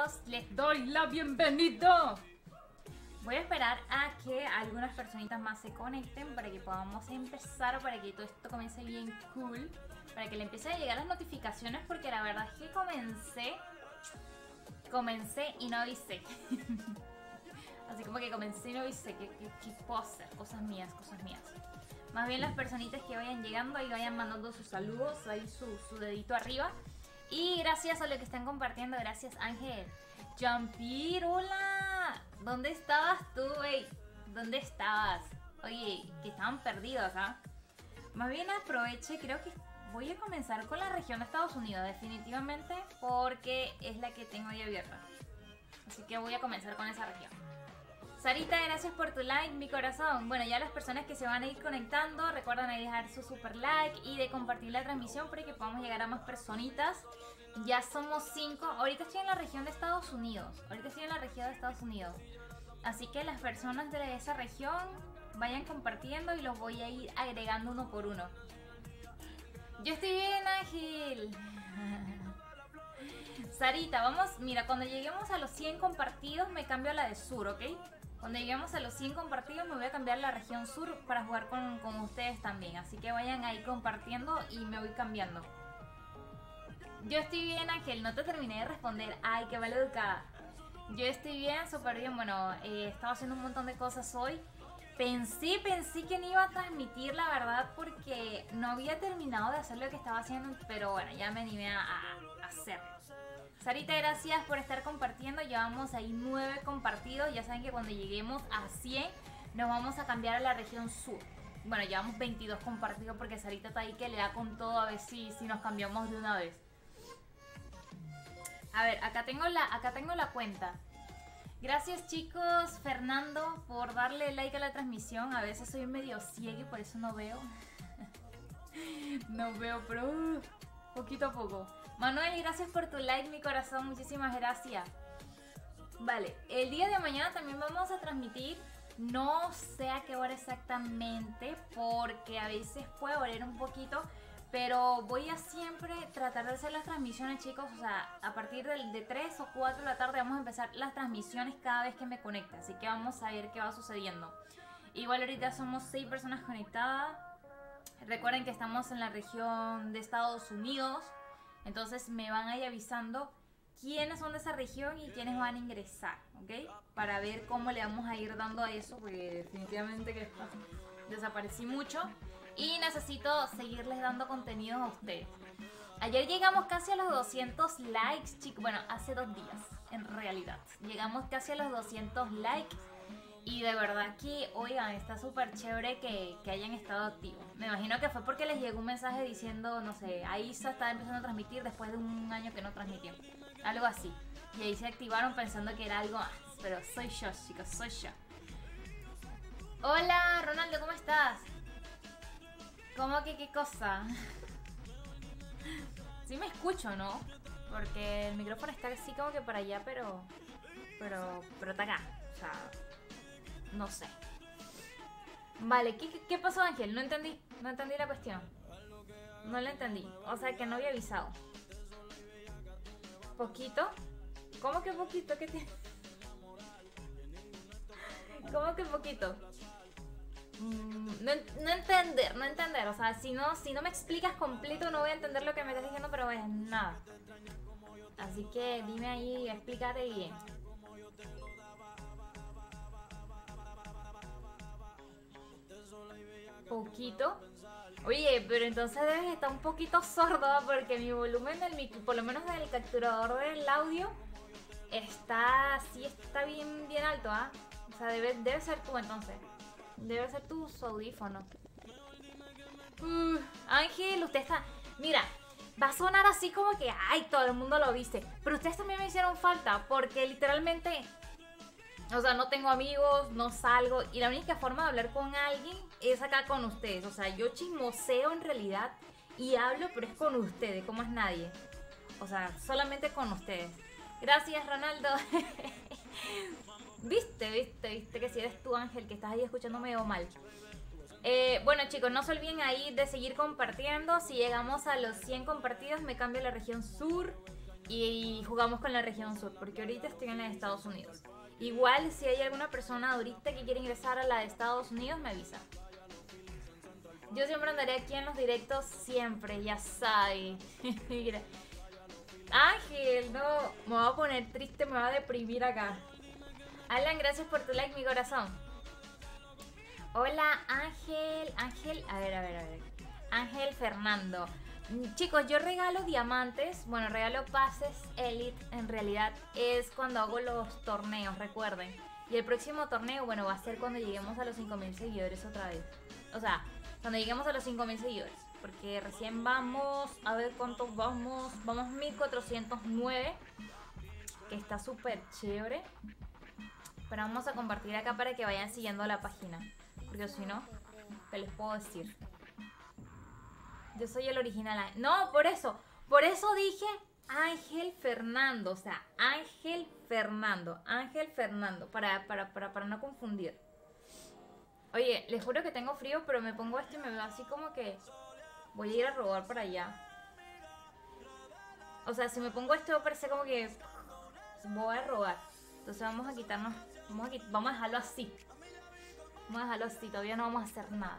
chicos, les doy la bienvenida. Voy a esperar a que algunas personitas más se conecten para que podamos empezar, para que todo esto comience bien cool, para que le empiecen a llegar las notificaciones, porque la verdad es que comencé y no avisé. Así como que comencé y no avisé. ¿Qué puedo hacer? Cosas mías. Más bien las personitas que vayan llegando y vayan mandando sus saludos, ahí su dedito arriba. Y gracias a lo que están compartiendo, gracias Ángel. Jampir, hola. ¿Dónde estabas tú, wey? ¿Dónde estabas? Oye, que estaban perdidos, ¿ah? Más bien aproveche, creo que voy a comenzar con la región de Estados Unidos, definitivamente, porque es la que tengo ahí abierta. Así que voy a comenzar con esa región. Sarita, gracias por tu like, mi corazón. Bueno, ya las personas que se van a ir conectando, recuerden ahí dejar su super like y de compartir la transmisión para que podamos llegar a más personitas. Ya somos 5. Ahorita estoy en la región de Estados Unidos. Así que las personas de esa región vayan compartiendo y los voy a ir agregando uno por uno. Yo estoy bien, Ángel. Sarita, vamos, mira, cuando lleguemos a los 100 compartidos me cambio a la de sur, ¿ok? Cuando lleguemos a los 100 compartidos me voy a cambiar a la región sur para jugar con ustedes también. Así que vayan ahí compartiendo y me voy cambiando. Yo estoy bien, Ángel, no te terminé de responder. Ay, qué maleducada. Yo estoy bien, súper bien. Bueno, estaba haciendo un montón de cosas hoy. Pensé que no iba a transmitir, la verdad, porque no había terminado de hacer lo que estaba haciendo. Pero bueno, ya me animé a hacerlo. Sarita, gracias por estar compartiendo. Llevamos ahí 9 compartidos. Ya saben que cuando lleguemos a 100 nos vamos a cambiar a la región sur. Bueno, llevamos 22 compartidos porque Sarita está ahí que le da con todo, a ver si nos cambiamos de una vez. A ver, acá tengo la cuenta. Gracias, chicos. Fernando, por darle like a la transmisión. A veces soy medio ciega y por eso no veo. No veo, pero poquito a poco. Manuel, gracias por tu like, mi corazón. Muchísimas gracias. Vale, el día de mañana también vamos a transmitir. No sé a qué hora exactamente, porque a veces puede variar un poquito. Pero voy a siempre tratar de hacer las transmisiones, chicos. O sea, a partir de 3 o 4 de la tarde vamos a empezar las transmisiones cada vez que me conecte. Así que vamos a ver qué va sucediendo. Igual ahorita somos 6 personas conectadas. Recuerden que estamos en la región de Estados Unidos. Entonces me van a ir avisando quiénes son de esa región y quiénes van a ingresar, ¿ok? Para ver cómo le vamos a ir dando a eso, porque definitivamente que desaparecí mucho. Y necesito seguirles dando contenido a ustedes. Ayer llegamos casi a los 200 likes, chicos. Bueno, hace 2 días, en realidad. Llegamos casi a los 200 likes. Y de verdad que, oigan, está súper chévere que hayan estado activos. Me imagino que fue porque les llegó un mensaje diciendo, no sé, Aisa está empezando a transmitir después de un año que no transmitió. Algo así. Y ahí se activaron pensando que era algo más. Pero soy yo, chicos, soy yo. Hola, Ronaldo, ¿cómo estás? ¿Cómo que qué cosa? Sí me escucho, ¿no? Porque el micrófono está así como que para allá, pero está acá. O sea, no sé. Vale, ¿qué pasó, Ángel? No entendí la cuestión. No la entendí. O sea, que no había avisado. ¿Poquito? ¿Cómo que poquito? ¿Qué tiene? ¿Cómo que poquito? No entender, o sea, si no me explicas completo no voy a entender lo que me estás diciendo, pero es nada. Así que dime ahí, explícate bien. Poquito. Oye, pero entonces debes estar un poquito sordo, porque mi volumen por lo menos del capturador del audio está bien alto, ¿ah? O sea, debe ser tú entonces. Debe ser tus audífonos. Ángel, usted está... Mira, va a sonar así como que... Ay, todo el mundo lo dice. Pero ustedes también me hicieron falta. Porque literalmente... O sea, no tengo amigos, no salgo. Y la única forma de hablar con alguien es acá con ustedes. O sea, yo chismoseo en realidad. Y hablo, pero es con ustedes, como es nadie. O sea, solamente con ustedes. Gracias, Ronaldo. ¿Viste que si eres tú, Ángel, que estás ahí escuchándome o mal? Bueno, chicos, no se olviden ahí de seguir compartiendo. Si llegamos a los 100 compartidos me cambio a la región sur. y jugamos con la región sur, porque ahorita estoy en la de Estados Unidos. Igual si hay alguna persona ahorita que quiere ingresar a la de Estados Unidos, me avisa. Yo siempre andaré aquí en los directos, siempre, ya sabes. Ángel, no, me voy a poner triste, me va a deprimir acá. Alan, gracias por tu like, mi corazón. Hola, Ángel, a ver. Ángel Fernando. Chicos, yo regalo diamantes, bueno, regalo pases Elite, en realidad es cuando hago los torneos, recuerden. Y el próximo torneo, bueno, va a ser cuando lleguemos a los 5000 seguidores otra vez. O sea, cuando lleguemos a los 5000 seguidores. Porque recién vamos, a ver cuántos vamos. Vamos 1409. Que está súper chévere. Pero vamos a compartir acá para que vayan siguiendo la página. Porque si no, ¿qué les puedo decir? Yo soy el original. No, por eso dije Ángel Fernando. O sea, Ángel Fernando. Para no confundir. Oye, les juro que tengo frío, pero me pongo esto y me veo así como que voy a ir a robar para allá. O sea, si me pongo esto parece como que voy a robar. Entonces vamos a quitarnos, vamos a dejarlo así. Vamos a dejarlo así, todavía no vamos a hacer nada.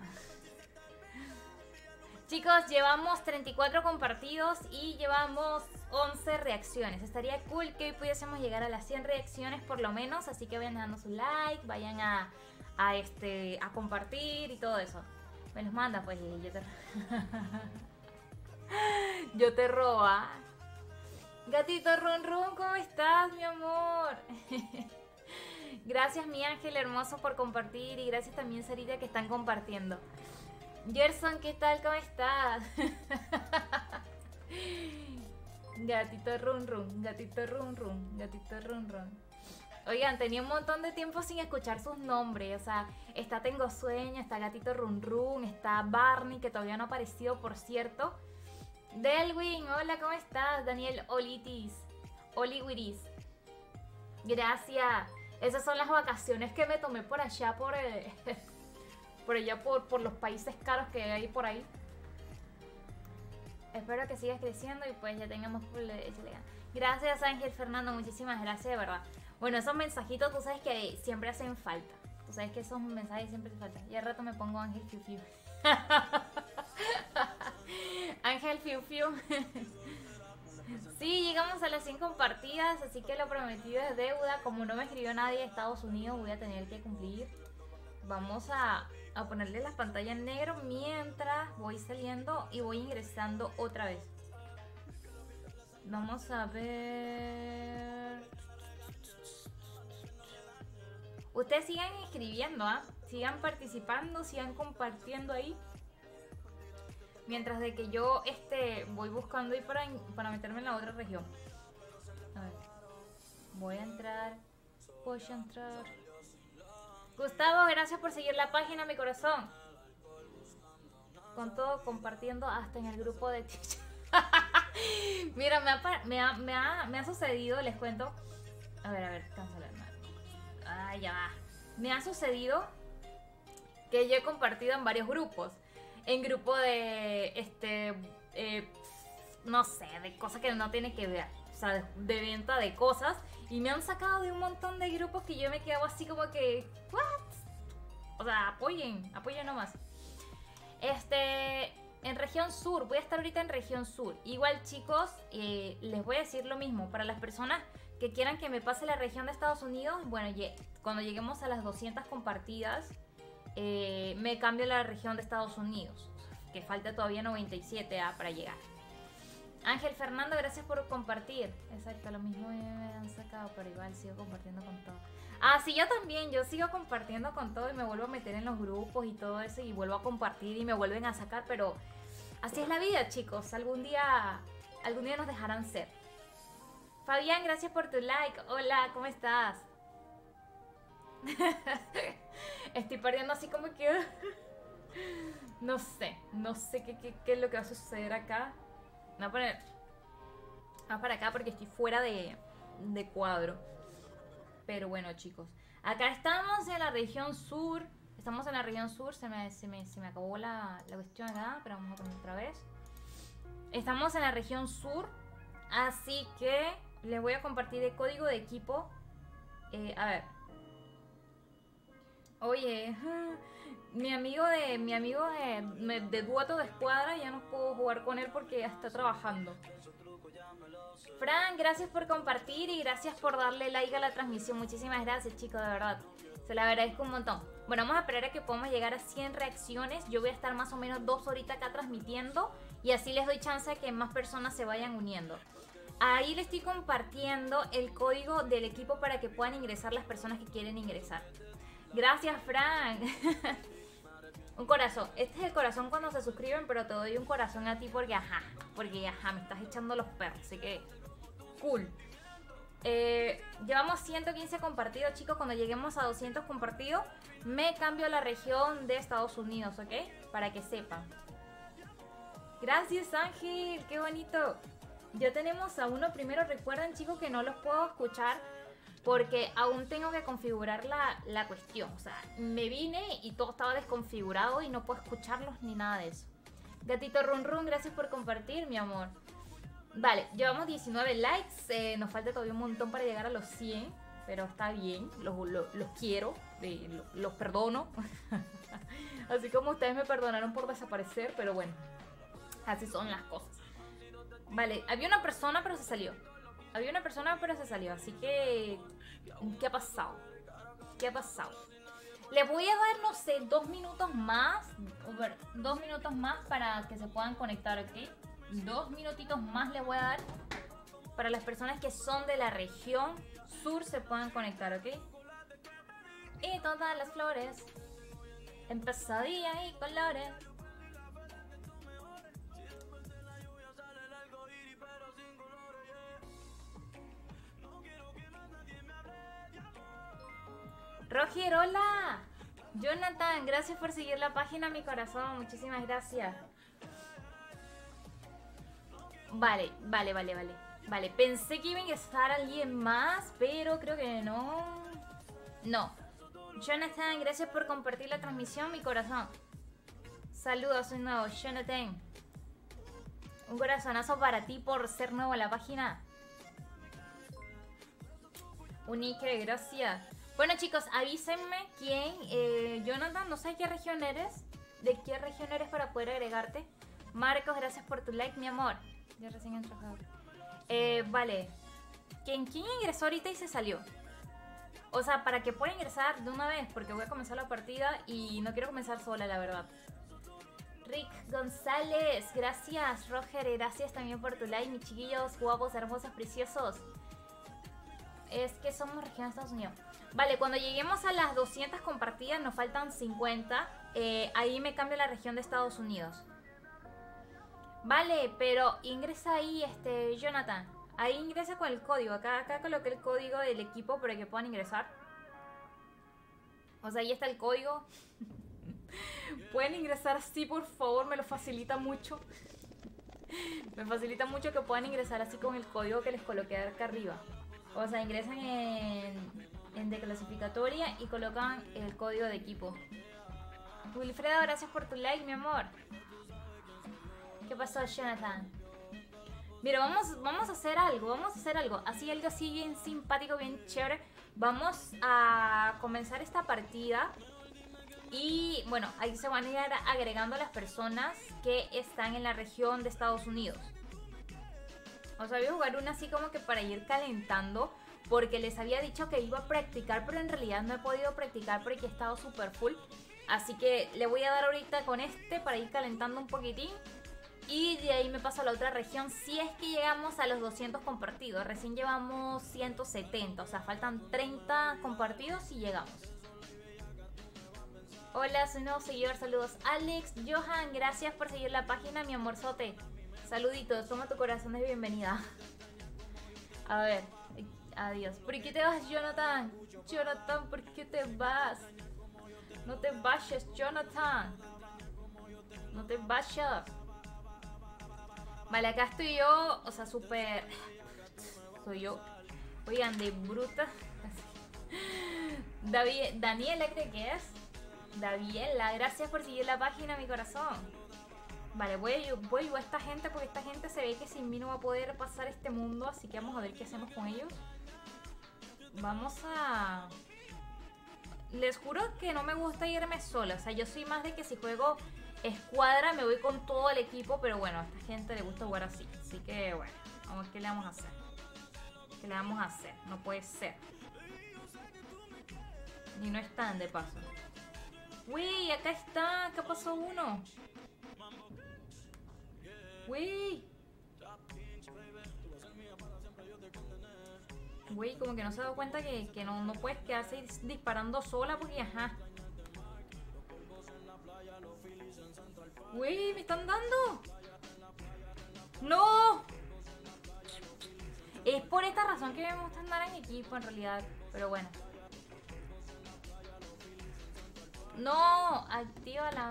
Chicos, llevamos 34 compartidos y llevamos 11 reacciones. Estaría cool que hoy pudiésemos llegar a las 100 reacciones por lo menos. Así que vayan dando su like, vayan a compartir y todo eso. Me los manda, pues, y yo te... yo te roba. Gatito Run Run, ¿cómo estás, mi amor? Gracias, mi ángel hermoso, por compartir. Y gracias también, Sarita, que están compartiendo. Gerson, ¿qué tal? ¿Cómo estás? Gatito Run Run, gatito Run Run, gatito Run Run. Oigan, tenía un montón de tiempo sin escuchar sus nombres. O sea, está Tengo Sueño, está Gatito Run Run, está Barney, que todavía no ha aparecido, por cierto. Delwin, hola, ¿cómo estás? Daniel Olitis, Oliwiris. Gracias. Esas son las vacaciones que me tomé por allá, por los países caros que hay por ahí. Espero que sigas creciendo y pues ya tengamos... Gracias, Ángel Fernando, muchísimas gracias, de verdad. Bueno, esos mensajitos tú sabes que siempre hacen falta. Tú sabes que esos mensajes siempre hacen falta. Y al rato me pongo Ángel Fiu Fiu. Ángel Fiu Fiu. Sí, llegamos a las 100 compartidas, así que lo prometido es deuda. Como no me escribió nadie de Estados Unidos, voy a tener que cumplir. Vamos a ponerle las pantallas en negro mientras voy saliendo y voy ingresando otra vez. Vamos a ver... Ustedes sigan escribiendo, ¿ah? Sigan participando, sigan compartiendo ahí. Mientras de que yo voy buscando ahí para meterme en la otra región. A ver. Voy a entrar. Gustavo, gracias por seguir la página, mi corazón. Con todo, compartiendo hasta en el grupo de Twitch. Mira, me ha sucedido, les cuento. A ver, cancelar. Ah, ya va. Me ha sucedido que yo he compartido en varios grupos. En grupo de, no sé, de cosas que no tienen que ver. O sea, de venta de cosas. Y me han sacado de un montón de grupos que yo me quedo así como que... ¿What? O sea, apoyen nomás. En región sur, voy a estar ahorita en región sur. Igual, chicos, les voy a decir lo mismo. Para las personas que quieran que me pase la región de Estados Unidos, bueno, cuando lleguemos a las 200 compartidas, me cambio a la región de Estados Unidos. Que falta todavía 97 para llegar. Ángel Fernando, gracias por compartir. Exacto, lo mismo me han sacado, pero igual sigo compartiendo con todo. Ah, sí, yo también, yo sigo compartiendo con todo y me vuelvo a meter en los grupos y todo eso y vuelvo a compartir y me vuelven a sacar, pero así es la vida, chicos. Algún día nos dejarán ser. Fabián, gracias por tu like. Hola, ¿cómo estás? Estoy perdiendo así como que... no sé qué es lo que va a suceder acá. Vamos para acá porque estoy fuera de cuadro. Pero bueno, chicos, acá estamos en la región sur. Se me acabó la cuestión acá, pero vamos a poner otra vez. Estamos en la región sur. Así que les voy a compartir el código de equipo. A ver. Oye, mi amigo de Duato de Escuadra, ya no puedo jugar con él porque ya está trabajando. Fran, gracias por compartir y gracias por darle like a la transmisión. Muchísimas gracias, chicos, de verdad. Se lo agradezco un montón. Bueno, vamos a esperar a que podamos llegar a 100 reacciones. Yo voy a estar más o menos 2 horitas acá transmitiendo y así les doy chance de que más personas se vayan uniendo. Ahí les estoy compartiendo el código del equipo para que puedan ingresar las personas que quieren ingresar. Gracias, Fran. Un corazón. Este es el corazón cuando se suscriben, pero te doy un corazón a ti porque me estás echando los perros, así que cool. Llevamos 115 compartidos, chicos. Cuando lleguemos a 200 compartidos me cambio a la región de Estados Unidos, ¿ok? Para que sepan. Gracias, Ángel, qué bonito. Ya tenemos a uno primero. Recuerden, chicos, que no los puedo escuchar porque aún tengo que configurar la cuestión. O sea, me vine y todo estaba desconfigurado y no puedo escucharlos ni nada de eso. Gatito Run Run, gracias por compartir, mi amor. Vale, llevamos 19 likes. Nos falta todavía un montón para llegar a los 100. Pero está bien, los quiero, los perdono. Así como ustedes me perdonaron por desaparecer, pero bueno, así son las cosas. Vale, había una persona pero se salió. Así que... ¿qué ha pasado? Les voy a dar, no sé, 2 minutos más. 2 minutos más para que se puedan conectar, ¿ok? 2 minutitos más les voy a dar para las personas que son de la región sur se puedan conectar, ¿ok? Y todas las flores en pesadilla y colores. Roger, hola. Jonathan, gracias por seguir la página, mi corazón. Muchísimas gracias. Vale. Pensé que iba a ingresar alguien más, pero creo que no. No. Jonathan, gracias por compartir la transmisión, mi corazón. Saludos, soy nuevo, Jonathan. Un corazonazo para ti por ser nuevo en la página. Unique, gracias. Bueno, chicos, avísenme quién. Jonathan, no sé qué región eres. ¿De qué región eres para poder agregarte? Marcos, gracias por tu like, mi amor. Ya recién he trabajado. Vale. ¿Quién ingresó ahorita y se salió? O sea, para que pueda ingresar de una vez, porque voy a comenzar la partida y no quiero comenzar sola, la verdad. Rick González, gracias. Roger, gracias también por tu like, mis chiquillos guapos, hermosos, preciosos. Es que somos región de Estados Unidos. Vale, cuando lleguemos a las 200 compartidas, nos faltan 50. Ahí me cambio la región de Estados Unidos. Vale, pero ingresa ahí, Jonathan. Ahí ingresa con el código. Acá coloqué el código del equipo para que puedan ingresar. O sea, ahí está el código. Pueden ingresar así, por favor, me lo facilita mucho. Me facilita mucho que puedan ingresar así con el código que les coloqué acá arriba. O sea, ingresan en declasificatoria y colocan el código de equipo. Wilfredo, gracias por tu like, mi amor. ¿Qué pasó, Jonathan? Mira, vamos a hacer algo. Así, algo así bien simpático, bien chévere. Vamos a comenzar esta partida. Y bueno, ahí se van a ir agregando las personas que están en la región de Estados Unidos. O sea, voy a jugar una así como que para ir calentando, porque les había dicho que iba a practicar, pero en realidad no he podido practicar porque he estado súper full. Así que le voy a dar ahorita con para ir calentando un poquitín. Y de ahí me paso a la otra región si es que llegamos a los 200 compartidos. Recién llevamos 170, o sea, faltan 30 compartidos y llegamos. Hola, soy nuevo seguidor, saludos. Alex, Johan, gracias por seguir la página, mi amorzote. Saluditos, toma tu corazón de bienvenida. A ver, adiós. ¿Por qué te vas, Jonathan? Jonathan, ¿por qué te vas? No te vayas, Jonathan. No te vayas. Vale, acá estoy yo, o sea, súper... Soy yo. Oigan, de bruta. Daniela, creo que es. Daviela, gracias por seguir la página, mi corazón. Vale, voy a ayudar a esta gente porque esta gente se ve que sin mí no va a poder pasar este mundo. Así que vamos a ver qué hacemos con ellos. Vamos a... Les juro que no me gusta irme sola. O sea, yo soy más de que si juego escuadra me voy con todo el equipo. Pero bueno, a esta gente le gusta jugar así. Así que bueno, vamos a ver qué le vamos a hacer. ¿Qué le vamos a hacer? No puede ser. Y no están de paso. Uy, acá está. Acá pasó uno. Uy. Güey, como que no se ha dado cuenta que no puedes quedarse disparando sola porque ajá. Güey, me están dando. ¡No! Es por esta razón que me gusta andar en equipo en realidad. Pero bueno. ¡No! Activa la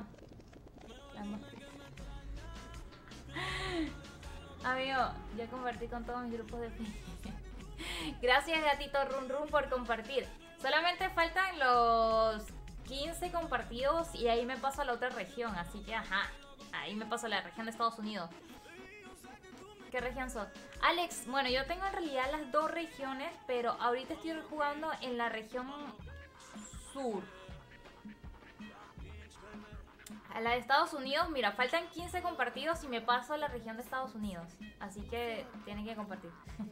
Amigo, ya compartí con todos mis grupos de Facebook. Gracias, gatito Run Run, por compartir. Solamente faltan los 15 compartidos y ahí me paso a la otra región. Así que, ajá, ahí me paso a la región de Estados Unidos. ¿Qué región sos? Alex, bueno, yo tengo en realidad las dos regiones, pero ahorita estoy jugando en la región sur. A la de Estados Unidos, mira, faltan 15 compartidos y me paso a la región de Estados Unidos. Así que tienen que compartir.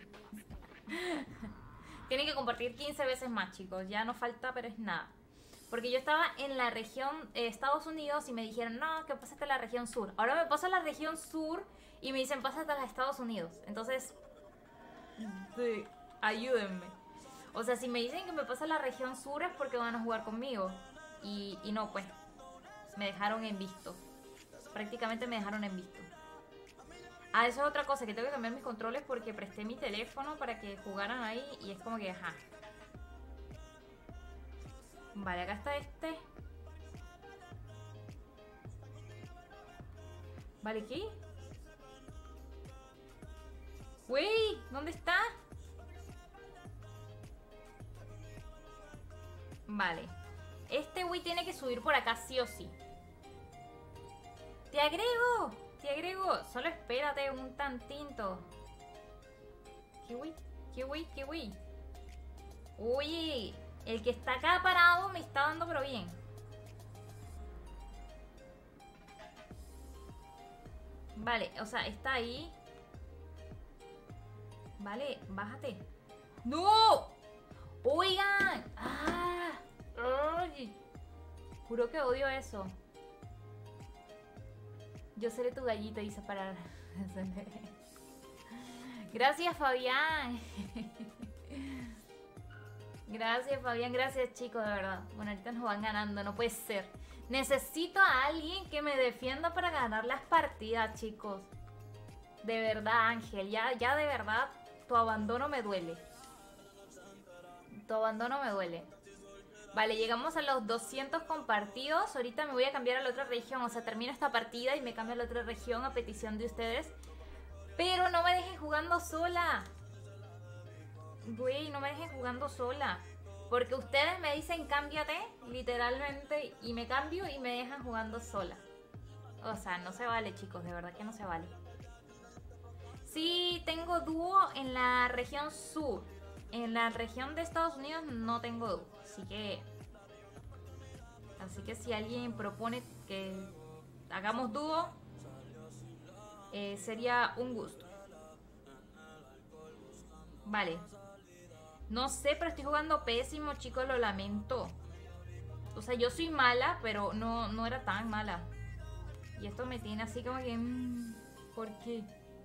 Tienen que compartir 15 veces más, chicos. Ya no falta, pero es nada. Porque yo estaba en la región Estados Unidos y me dijeron, no, que pásate a la región sur. Ahora me paso a la región sur y me dicen, pásate a los Estados Unidos. Entonces, sí, ayúdenme. O sea, si me dicen que me pase a la región sur es porque van a jugar conmigo. Y no, pues, me dejaron en visto. Prácticamente me dejaron en visto. Ah, eso es otra cosa, que tengo que cambiar mis controles porque presté mi teléfono para que jugaran ahí y es como que, ajá. Vale, acá está este. Vale, ¿qué? Wey, ¿dónde está? Vale. Este güey tiene que subir por acá sí o sí. ¡Te agrego! ¡Te agrego! Solo espérate un tantito. ¿Qué güey? ¿Qué güey? ¿Qué güey? Oye, el que está acá parado me está dando pero bien. Vale, o sea, está ahí. Vale, bájate. ¡No! ¡Oigan! ¡Ah! ¡Ay! Juro que odio eso. Yo seré tu gallito, dice para... Gracias, Fabián. Gracias, Fabián. Gracias, chicos, de verdad. Bueno, ahorita nos van ganando, no puede ser. Necesito a alguien que me defienda para ganar las partidas, chicos. De verdad, Ángel. Ya de verdad, tu abandono me duele. Tu abandono me duele. Vale, llegamos a los 200 compartidos. Ahorita me voy a cambiar a la otra región. O sea, termino esta partida y me cambio a la otra región a petición de ustedes. Pero no me dejen jugando sola. Güey, no me dejen jugando sola. Porque ustedes me dicen cámbiate, literalmente, y me cambio y me dejan jugando sola. O sea, no se vale, chicos, de verdad que no se vale. Sí, tengo dúo en la región sur. En la región de Estados Unidos no tengo dúo. Así que si alguien propone que hagamos dúo, sería un gusto. Vale. No sé, pero estoy jugando pésimo, chicos, lo lamento. O sea, yo soy mala, pero no era tan mala. Y esto me tiene así como que... ¿por qué?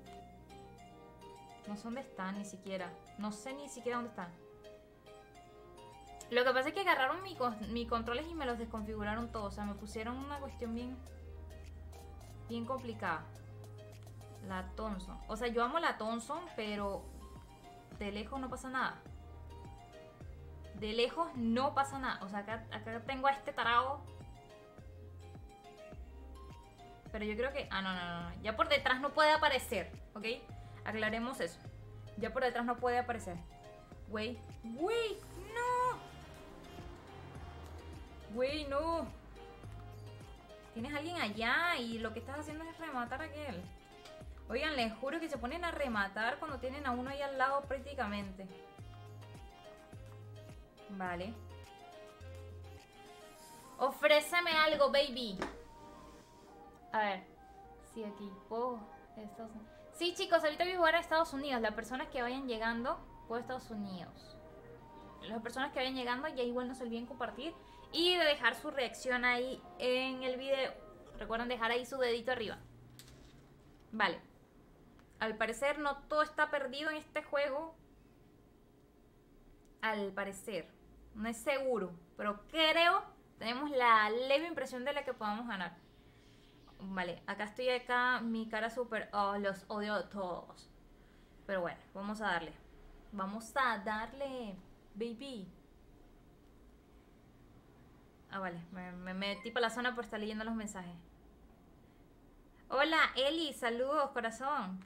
No sé dónde están ni siquiera. No sé ni siquiera dónde están. Lo que pasa es que agarraron mis controles y me los desconfiguraron todos. O sea, me pusieron una cuestión bien complicada. La Thompson. O sea, yo amo la Thompson, pero de lejos no pasa nada. De lejos no pasa nada. O sea, acá tengo a este tarado. Pero yo creo que... Ah, no. Ya por detrás no puede aparecer, ¿ok? Aclaremos eso. Ya por detrás no puede aparecer. Güey, no. Güey, no. Tienes a alguien allá y lo que estás haciendo es rematar a aquel. Oigan, les juro que se ponen a rematar cuando tienen a uno ahí al lado prácticamente. Vale. Ofréceme algo, baby. A ver. Sí, aquí. Puedo. Sí, chicos, ahorita voy a jugar a Estados Unidos. Las personas que vayan llegando, puedo Estados Unidos. Las personas que vayan llegando, ya igual no se olviden compartir y de dejar su reacción ahí en el video. Recuerden dejar ahí su dedito arriba. Vale. Al parecer no todo está perdido en este juego. Al parecer. No es seguro. Pero creo, tenemos la leve impresión de la que podamos ganar. Vale, acá estoy acá, mi cara súper... Oh, los odio a todos. Pero bueno, vamos a darle. Vamos a darle, baby. Ah, vale, me metí para la zona por estar leyendo los mensajes. Hola, Eli, saludos, corazón.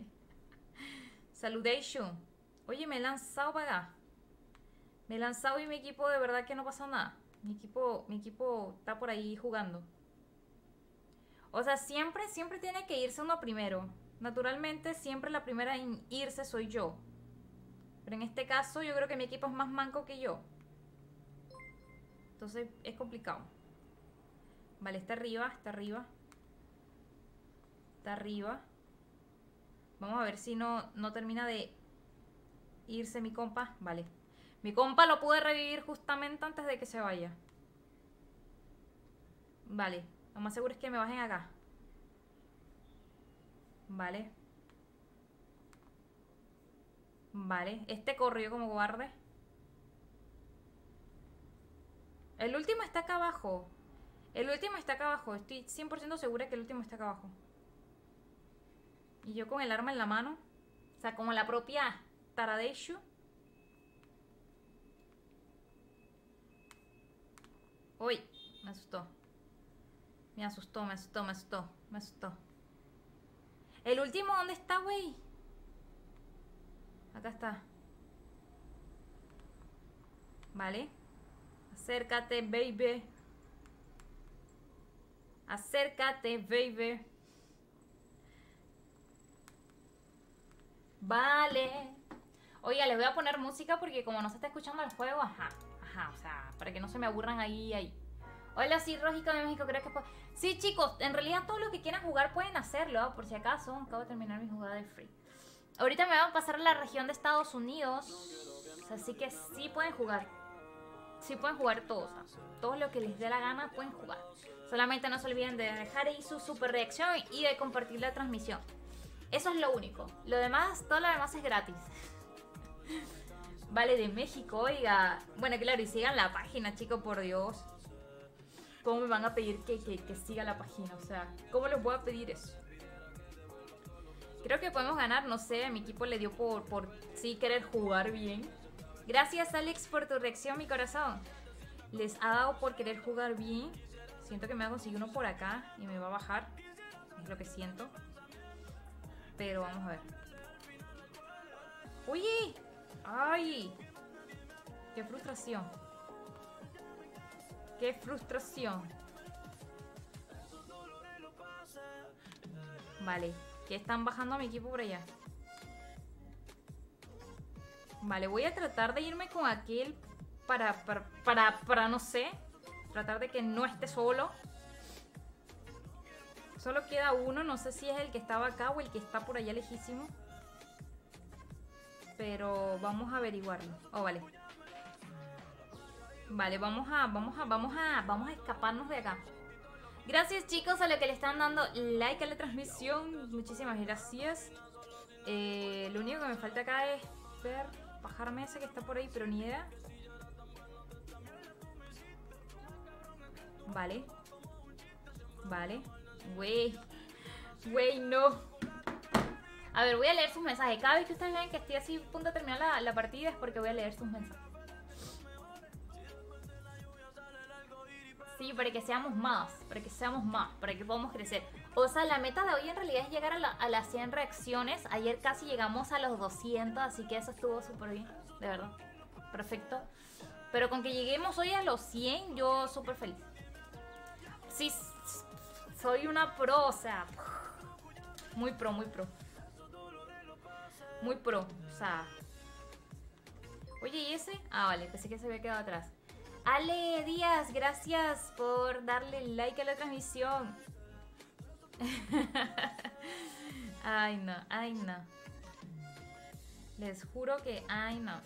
Saludation. Oye, me he lanzado para acá. Me he lanzado y mi equipo de verdad que no pasa nada. Mi equipo está por ahí jugando. O sea, siempre tiene que irse uno primero. Naturalmente, siempre la primera en irse soy yo. Pero en este caso, yo creo que mi equipo es más manco que yo. Entonces, es complicado. Vale, está arriba, está arriba. Está arriba. Vamos a ver si no termina de irse mi compa. Vale. Mi compa lo pude revivir justamente antes de que se vaya. Vale. Lo más seguro es que me bajen acá. Vale. Vale. Este corrió como cobarde. El último está acá abajo. El último está acá abajo. Estoy 100% segura que el último está acá abajo. Y yo con el arma en la mano. O sea, como la propia Taradeshu. Uy, me asustó. Me asustó, me asustó, me asustó, me asustó. ¿El último dónde está, güey? Acá está. Vale. Acércate, baby. Acércate, baby. Vale. Oiga, les voy a poner música porque como no se está escuchando el juego, ajá, o sea, para que no se me aburran ahí. Hola, sí, Rógico de México, creo que puedo... Sí, chicos, en realidad todos los que quieran jugar pueden hacerlo, por si acaso. Acabo de terminar mi jugada de free. Ahorita me van a pasar a la región de Estados Unidos, así que sí pueden jugar. Sí pueden jugar todos, ¿no? Todos los que les dé la gana pueden jugar. Solamente no se olviden de dejar ahí su super reacción y de compartir la transmisión. Eso es lo único. Lo demás, todo lo demás es gratis. Vale, de México, oiga. Bueno, claro, y sigan la página, chicos, por Dios. ¿Cómo me van a pedir que siga la página? O sea, ¿cómo les voy a pedir eso? Creo que podemos ganar, no sé, a mi equipo le dio por sí querer jugar bien. Gracias, Alex, por tu reacción, mi corazón. Les ha dado por querer jugar bien. Siento que me va a conseguir uno por acá y me va a bajar. Es lo que siento. Pero vamos a ver. ¡Oye! ¡Ay! ¡Qué frustración! ¡Qué frustración! Vale, que están bajando a mi equipo por allá. Vale, voy a tratar de irme con aquel para no sé. Tratar de que no esté solo. Solo queda uno, no sé si es el que estaba acá o el que está por allá lejísimo. Pero vamos a averiguarlo. Oh, vale. Vale, vamos a escaparnos de acá. Gracias, chicos, a los que le están dando like a la transmisión. Muchísimas gracias. Lo único que me falta acá es bajarme ese que está por ahí, pero ni idea. Vale. Vale. Güey, no. A ver, voy a leer sus mensajes. Cada vez que ustedes vean que estoy así a punto de terminar la partida es porque voy a leer sus mensajes. Sí, para que seamos más, para que podamos crecer. O sea, la meta de hoy en realidad es llegar a las 100 reacciones. Ayer casi llegamos a los 200, así que eso estuvo súper bien, de verdad. Perfecto. Pero con que lleguemos hoy a los 100, yo súper feliz. Sí, soy una pro, o sea, muy pro, muy pro. Muy pro, o sea. Oye, ¿y ese? Ah, vale, pensé que se había quedado atrás. Ale Díaz, gracias por darle like a la transmisión. Ay, no, ay, no. Les juro que, ay, no.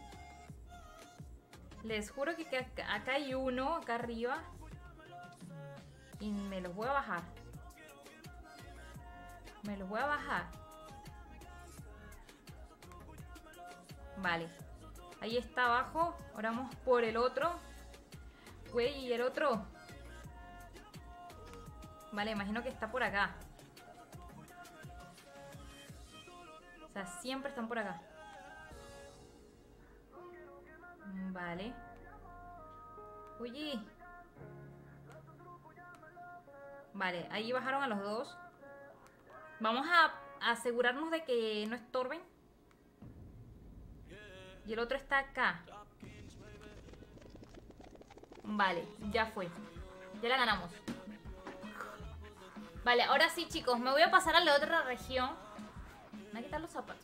Les juro que acá hay uno, acá arriba. Y me los voy a bajar. Me los voy a bajar. Vale. Ahí está abajo. Ahora vamos por el otro. Güey, ¿y el otro? Vale, imagino que está por acá. O sea, siempre están por acá. Vale. Oye. Vale, ahí bajaron a los dos. Vamos a asegurarnos de que no estorben. Y el otro está acá. Vale, ya fue. Ya la ganamos. Vale, ahora sí, chicos. Me voy a pasar a la otra región. Me voy a quitar los zapatos.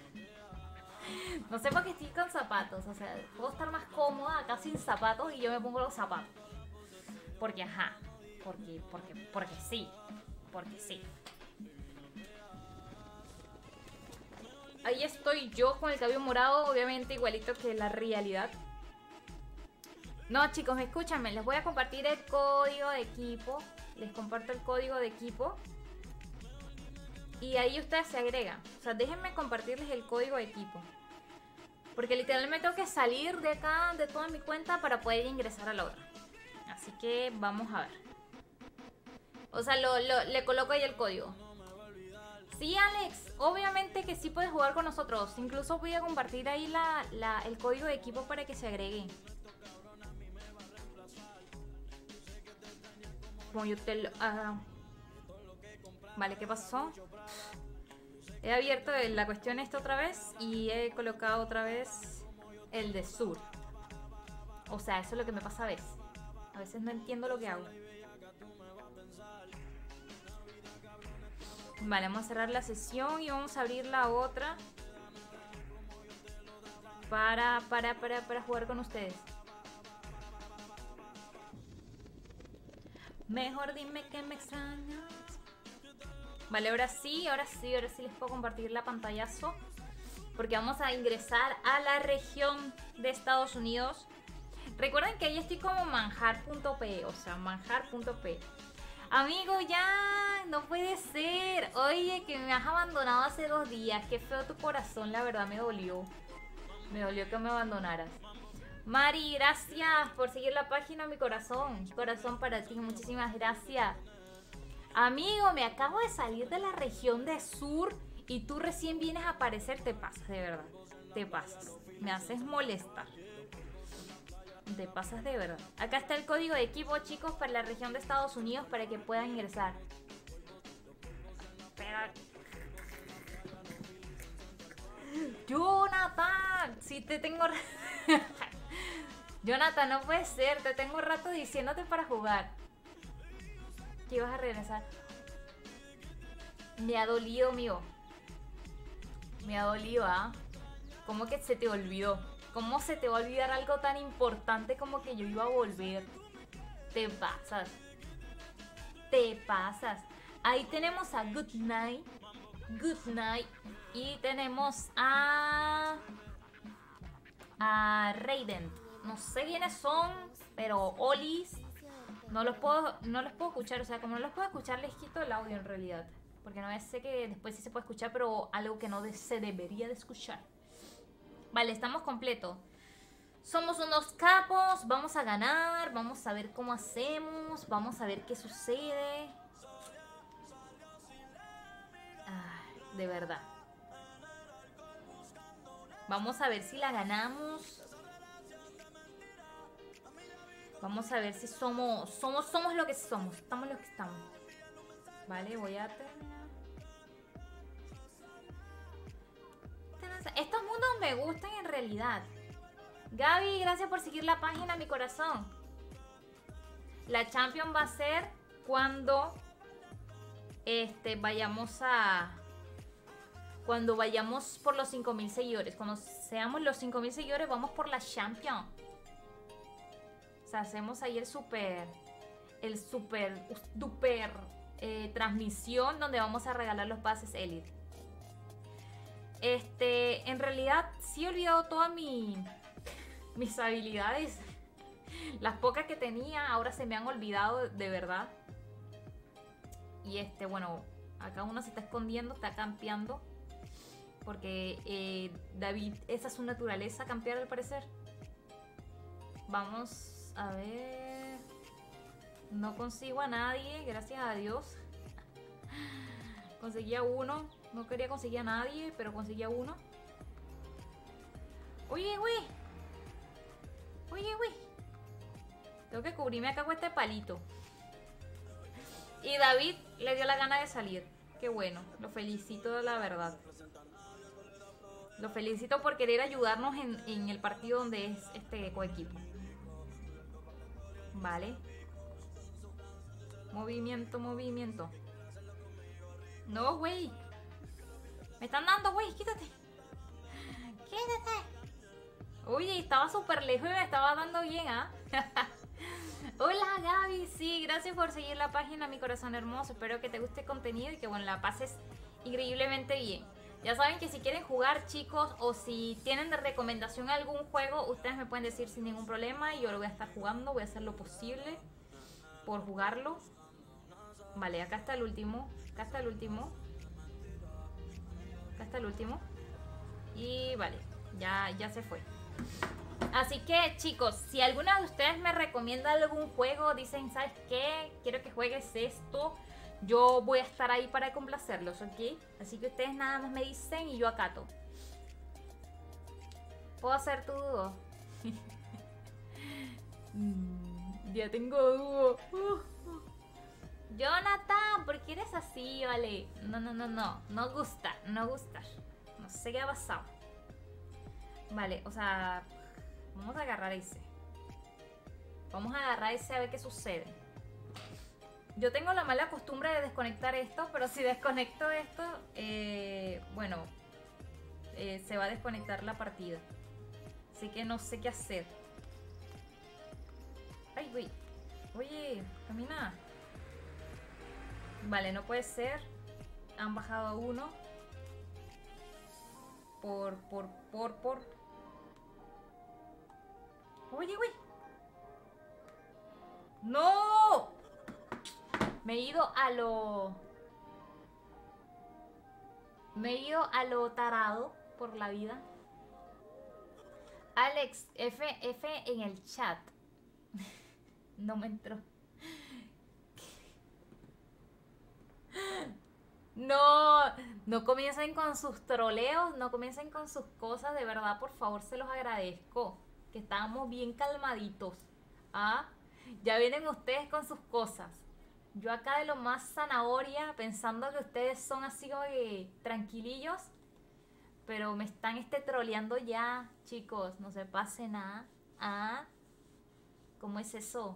No sé por qué estoy con zapatos. O sea, puedo estar más cómoda acá sin zapatos y yo me pongo los zapatos. Porque, ajá. Porque sí. Porque sí. Ahí estoy yo con el cabello morado, obviamente igualito que la realidad. No, chicos, escúchame, les voy a compartir el código de equipo. Les comparto el código de equipo. Y ahí ustedes se agregan. O sea, déjenme compartirles el código de equipo. Porque literalmente tengo que salir de acá, de toda mi cuenta, para poder ingresar a la otra. Así que vamos a ver. O sea, le coloco ahí el código. Sí, Alex, obviamente que sí puedes jugar con nosotros. Incluso voy a compartir ahí el código de equipo para que se agreguen. Como yo te lo haga. Vale, ¿qué pasó? He abierto la cuestión esta otra vez y he colocado otra vez el de sur. O sea, eso es lo que me pasa a veces. A veces no entiendo lo que hago. Vale, vamos a cerrar la sesión y vamos a abrir la otra para jugar con ustedes. Mejor dime que me extrañas. Vale, ahora sí les puedo compartir la pantallazo. Porque vamos a ingresar a la región de Estados Unidos. Recuerden que ahí estoy como manjar.pe, o sea, manjar.pe. Amigo, ya, no puede ser. Oye, que me has abandonado hace 2 días. Qué feo tu corazón, la verdad me dolió. Me dolió que me abandonaras. Mari, gracias por seguir la página, mi corazón. Corazón para ti, muchísimas gracias. Amigo, me acabo de salir de la región de sur y tú recién vienes a aparecer. Te pasas, de verdad. Te pasas. Me haces molestar. Te pasas de verdad. Acá está el código de equipo, chicos, para la región de Estados Unidos para que puedan ingresar. Pero... Jonathan, si te tengo... Jonathan, no puede ser. Te tengo rato diciéndote para jugar. Que ibas a regresar. Me ha dolido, amigo. Me ha dolido, ¿ah? ¿Cómo que se te olvidó? ¿Cómo se te va a olvidar algo tan importante como que yo iba a volver? Te pasas. Te pasas. Ahí tenemos a Good Night. Good Night. Y tenemos a Raiden. No sé quiénes son, pero Olis. No los puedo escuchar. O sea, como no los puedo escuchar, les quito el audio en realidad. Porque no sé que después sí se puede escuchar, pero algo que no se debería de escuchar. Vale, estamos completos. Somos unos capos, vamos a ganar, vamos a ver cómo hacemos, vamos a ver qué sucede. Ay, de verdad. Vamos a ver si la ganamos. Vamos a ver si somos lo que somos, estamos lo que estamos. Vale, voy a terminar. Estos mundos me gustan en realidad. Gaby, gracias por seguir la página, mi corazón. La Champion va a ser cuando vayamos a... Cuando vayamos por los 5000 seguidores. Cuando seamos los 5000 seguidores, vamos por la Champion. O sea, hacemos ahí el super duper transmisión donde vamos a regalar los pases Elite. En realidad sí he olvidado todas mis habilidades. Las pocas que tenía ahora se me han olvidado de verdad. Y bueno, acá uno se está escondiendo, está campeando. Porque David, esa es su naturaleza, campear al parecer. Vamos a ver. No consigo a nadie, gracias a Dios. Conseguí a uno. No quería conseguir a nadie, pero conseguí a uno. Oye, güey. Oye, güey. Tengo que cubrirme acá con este palito. Y David le dio la gana de salir. Qué bueno, lo felicito, la verdad. Lo felicito por querer ayudarnos en el partido donde es este coequipo. Vale. Movimiento, movimiento. No, güey. Me están dando, güey, quítate. Quítate. Oye, estaba súper lejos y me estaba dando bien, ¿ah? Hola, Gaby. Sí, gracias por seguir la página, mi corazón hermoso. Espero que te guste el contenido y que, bueno, la pases increíblemente bien. Ya saben que si quieren jugar, chicos, o si tienen de recomendación algún juego, ustedes me pueden decir sin ningún problema y yo lo voy a estar jugando. Voy a hacer lo posible por jugarlo. Vale, acá está el último. Acá está el último. Acá está el último. Y vale, ya se fue. Así que, chicos, si alguna de ustedes me recomienda algún juego, dicen, ¿sabes qué? Quiero que juegues esto. Yo voy a estar ahí para complacerlos, ¿ok? Así que ustedes nada más me dicen y yo acato. ¿Puedo hacer tu dúo? Ya tengo dúo. Jonathan, ¿por qué eres así? Vale. No gusta. No sé qué ha pasado. Vale, o sea, vamos a agarrar ese. Vamos a agarrar ese a ver qué sucede. Yo tengo la mala costumbre de desconectar esto, pero si desconecto esto, bueno, se va a desconectar la partida. Así que no sé qué hacer. Ay, güey. Oye, camina. Vale, no puede ser. Han bajado a uno. Por. Oye, güey. ¡No! Me he ido a lo tarado por la vida. Alex, F en el chat. No me entró. No comiencen con sus troleos, no comiencen con sus cosas, de verdad, por favor, se los agradezco. Que estábamos bien calmaditos. ¿Ah? Ya vienen ustedes con sus cosas. Yo acá de lo más zanahoria, pensando que ustedes son así como que tranquilillos. Pero me están troleando ya, chicos. No se pase nada. ¿Ah? ¿Cómo es eso?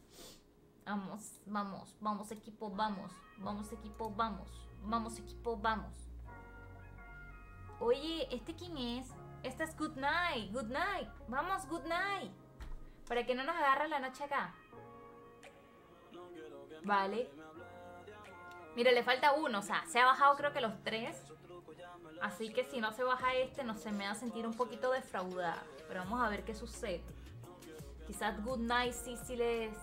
Vamos equipo, vamos. Vamos equipo, vamos. Vamos equipo, vamos. Oye, ¿quién es? Esta es Good Night. Good Night. Vamos, Good Night. Para que no nos agarre la noche acá. Vale. Mira, le falta uno. O sea, se ha bajado creo que los 3. Así que si no se baja no se me va a sentir un poquito defraudada. Pero vamos a ver qué sucede. Quizás Good Night sí les...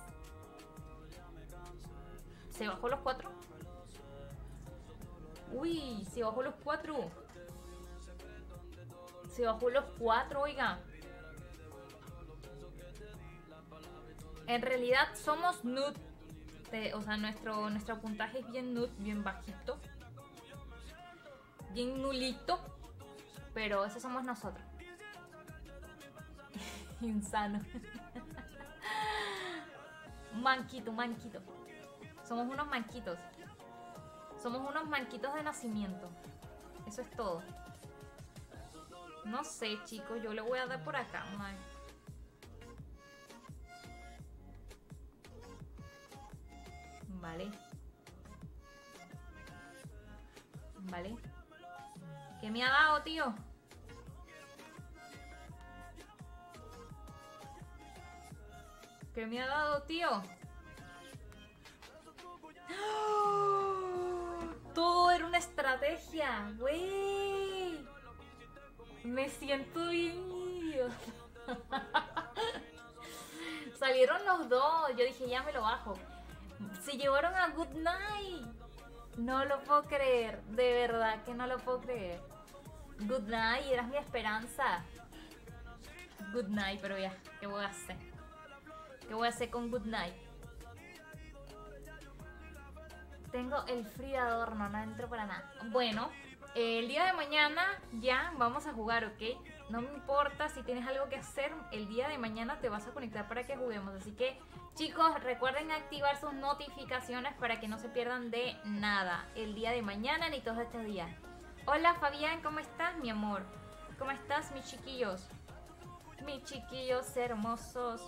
¿Se bajó los 4? Uy, se bajó los 4. Se bajó los 4, oiga. En realidad somos noob. O sea, nuestro puntaje es bien noob, bien bajito. Bien nulito. Pero eso somos nosotros. Insano. Manquito. Somos unos manquitos. Somos unos manquitos de nacimiento. Eso es todo. No sé, chicos. Yo le voy a dar por acá. Vale. Vale. ¿Qué me ha dado, tío? ¿Qué me ha dado, tío? ¡Oh! Todo era una estrategia, güey. Me siento bien idiota. Salieron los dos. Yo dije, ya me lo bajo. Se llevaron a Good Night. No lo puedo creer. De verdad que no lo puedo creer. Good Night, eras mi esperanza. Good Night, pero ya, ¿qué voy a hacer? ¿Qué voy a hacer con Good Night? Tengo el frío de adorno, no entro para nada. Bueno, el día de mañana ya vamos a jugar, ¿ok? No me importa si tienes algo que hacer, el día de mañana te vas a conectar para que juguemos. Así que, chicos, recuerden activar sus notificaciones para que no se pierdan de nada el día de mañana ni todos estos días. Hola, Fabián, ¿cómo estás, mi amor? ¿Cómo estás, mis chiquillos? Mis chiquillos hermosos.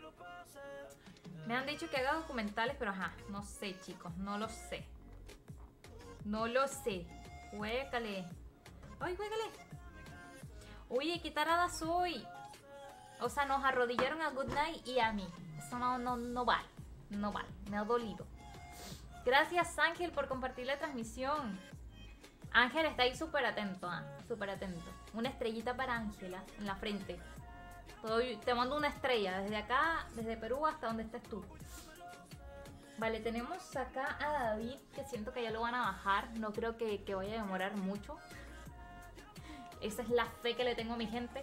Me han dicho que haga documentales, pero ajá, no sé, chicos, no lo sé. No lo sé. Juégale. ¡Ay, juégale! Oye, qué tarada soy. O sea, nos arrodillaron a Good Night y a mí. Eso no vale. No vale. Me ha dolido. Gracias, Ángel, por compartir la transmisión. Ángel está ahí súper atento, súper atento. Una estrellita para Ángela en la frente. Te mando una estrella desde acá, desde Perú hasta donde estés tú. Vale, tenemos acá a David, que siento que ya lo van a bajar. No creo que vaya a demorar mucho. Esa es la fe que le tengo a mi gente.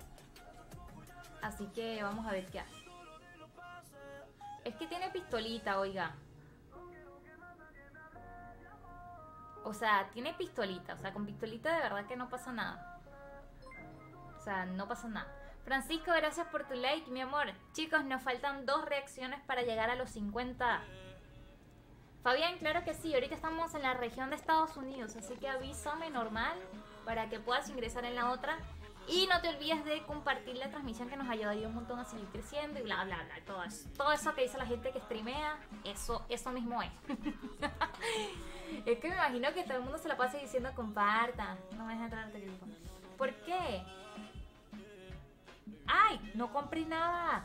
Así que vamos a ver qué hace. Es que tiene pistolita, oiga. O sea, tiene pistolita. O sea, con pistolita de verdad que no pasa nada. O sea, no pasa nada. Francisco, gracias por tu like, mi amor. Chicos, nos faltan 2 reacciones para llegar a los 50. Fabián, claro que sí. Ahorita estamos en la región de Estados Unidos, así que avísame normal para que puedas ingresar en la otra. Y no te olvides de compartir la transmisión, que nos ayudaría un montón a seguir creciendo y bla, bla, bla. Todo eso que dice la gente que streamea, eso mismo es. Es que me imagino que todo el mundo se la pasa diciendo comparta. No me dejes entrar al teléfono. ¿Por qué? ¡Ay! No compré nada.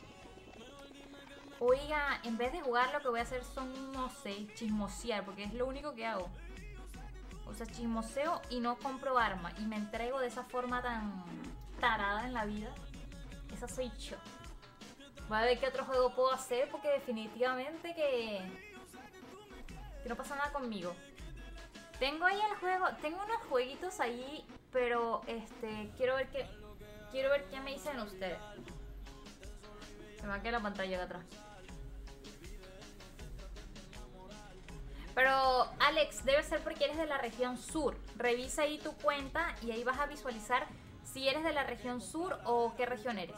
Oiga, en vez de jugar, lo que voy a hacer son, no sé, chismosear, porque es lo único que hago. O sea, chismoseo y no compro arma. Y me entrego de esa forma tan tarada en la vida. Esa soy yo. Voy a ver qué otro juego puedo hacer, porque definitivamente que no pasa nada conmigo. Tengo ahí el juego, tengo unos jueguitos ahí, pero quiero ver qué me dicen ustedes. Se me va a quedar la pantalla acá atrás. Pero, Alex, debe ser porque eres de la región sur. Revisa ahí tu cuenta y ahí vas a visualizar si eres de la región sur o qué región eres.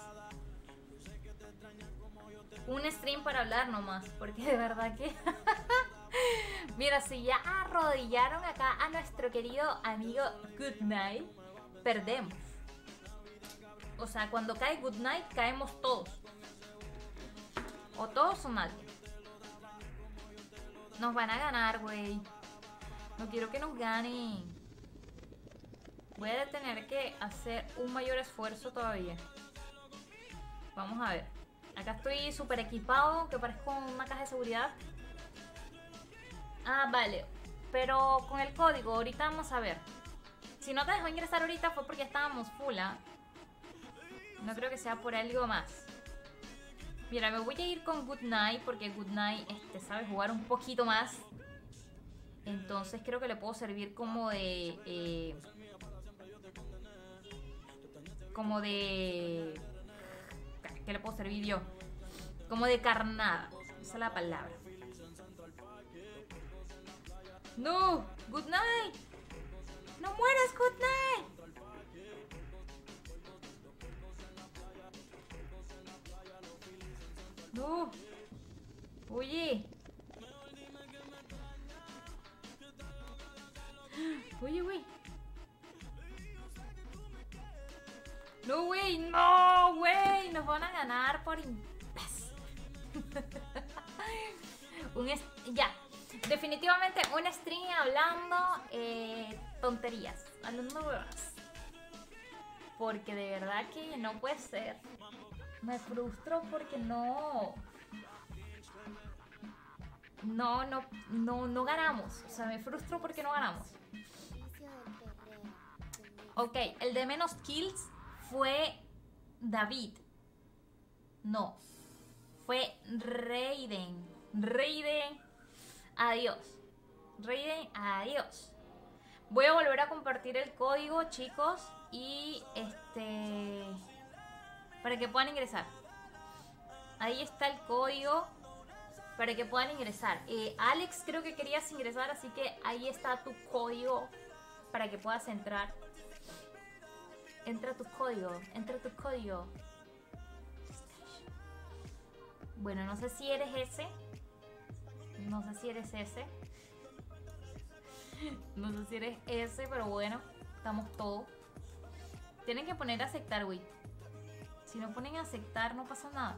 Un stream para hablar nomás, porque de verdad que... Mira, si ya arrodillaron acá a nuestro querido amigo Good Night, perdemos. O sea, cuando cae Good Night, caemos todos. O todos o nadie. Nos van a ganar, güey. No quiero que nos ganen. Voy a tener que hacer un mayor esfuerzo todavía. Vamos a ver. Acá estoy súper equipado, que parezco una caja de seguridad. Ah, vale. Pero con el código, ahorita vamos a ver. Si no te dejó ingresar ahorita fue porque estábamos full, ¿eh? No creo que sea por algo más. Mira, me voy a ir con Good Night porque Good Night sabe jugar un poquito más. Entonces creo que le puedo servir como de... ¿qué le puedo servir yo? Como de carnada. Esa es la palabra. No, Good Night. No mueras, Good Night. No. Oye. Oye, güey. No, güey. No, güey. Nos van a ganar por imbécil. Ya. Definitivamente un stream hablando tonterías, hablando huevas. Porque de verdad que no puede ser. Me frustro porque no ganamos. O sea, me frustro porque no ganamos. Ok, el de menos kills fue David. No. Fue Raiden. Raiden, adiós. Raiden, adiós. Voy a volver a compartir el código, chicos. Y para que puedan ingresar. Ahí está el código para que puedan ingresar. Alex, creo que querías ingresar, así que ahí está tu código para que puedas entrar. Entra tu código, entra tu código. Bueno, no sé si eres ese. No sé si eres ese. No sé si eres ese, pero bueno, estamos todos. Tienen que poner a aceptar, güey. Si no ponen a aceptar, no pasa nada.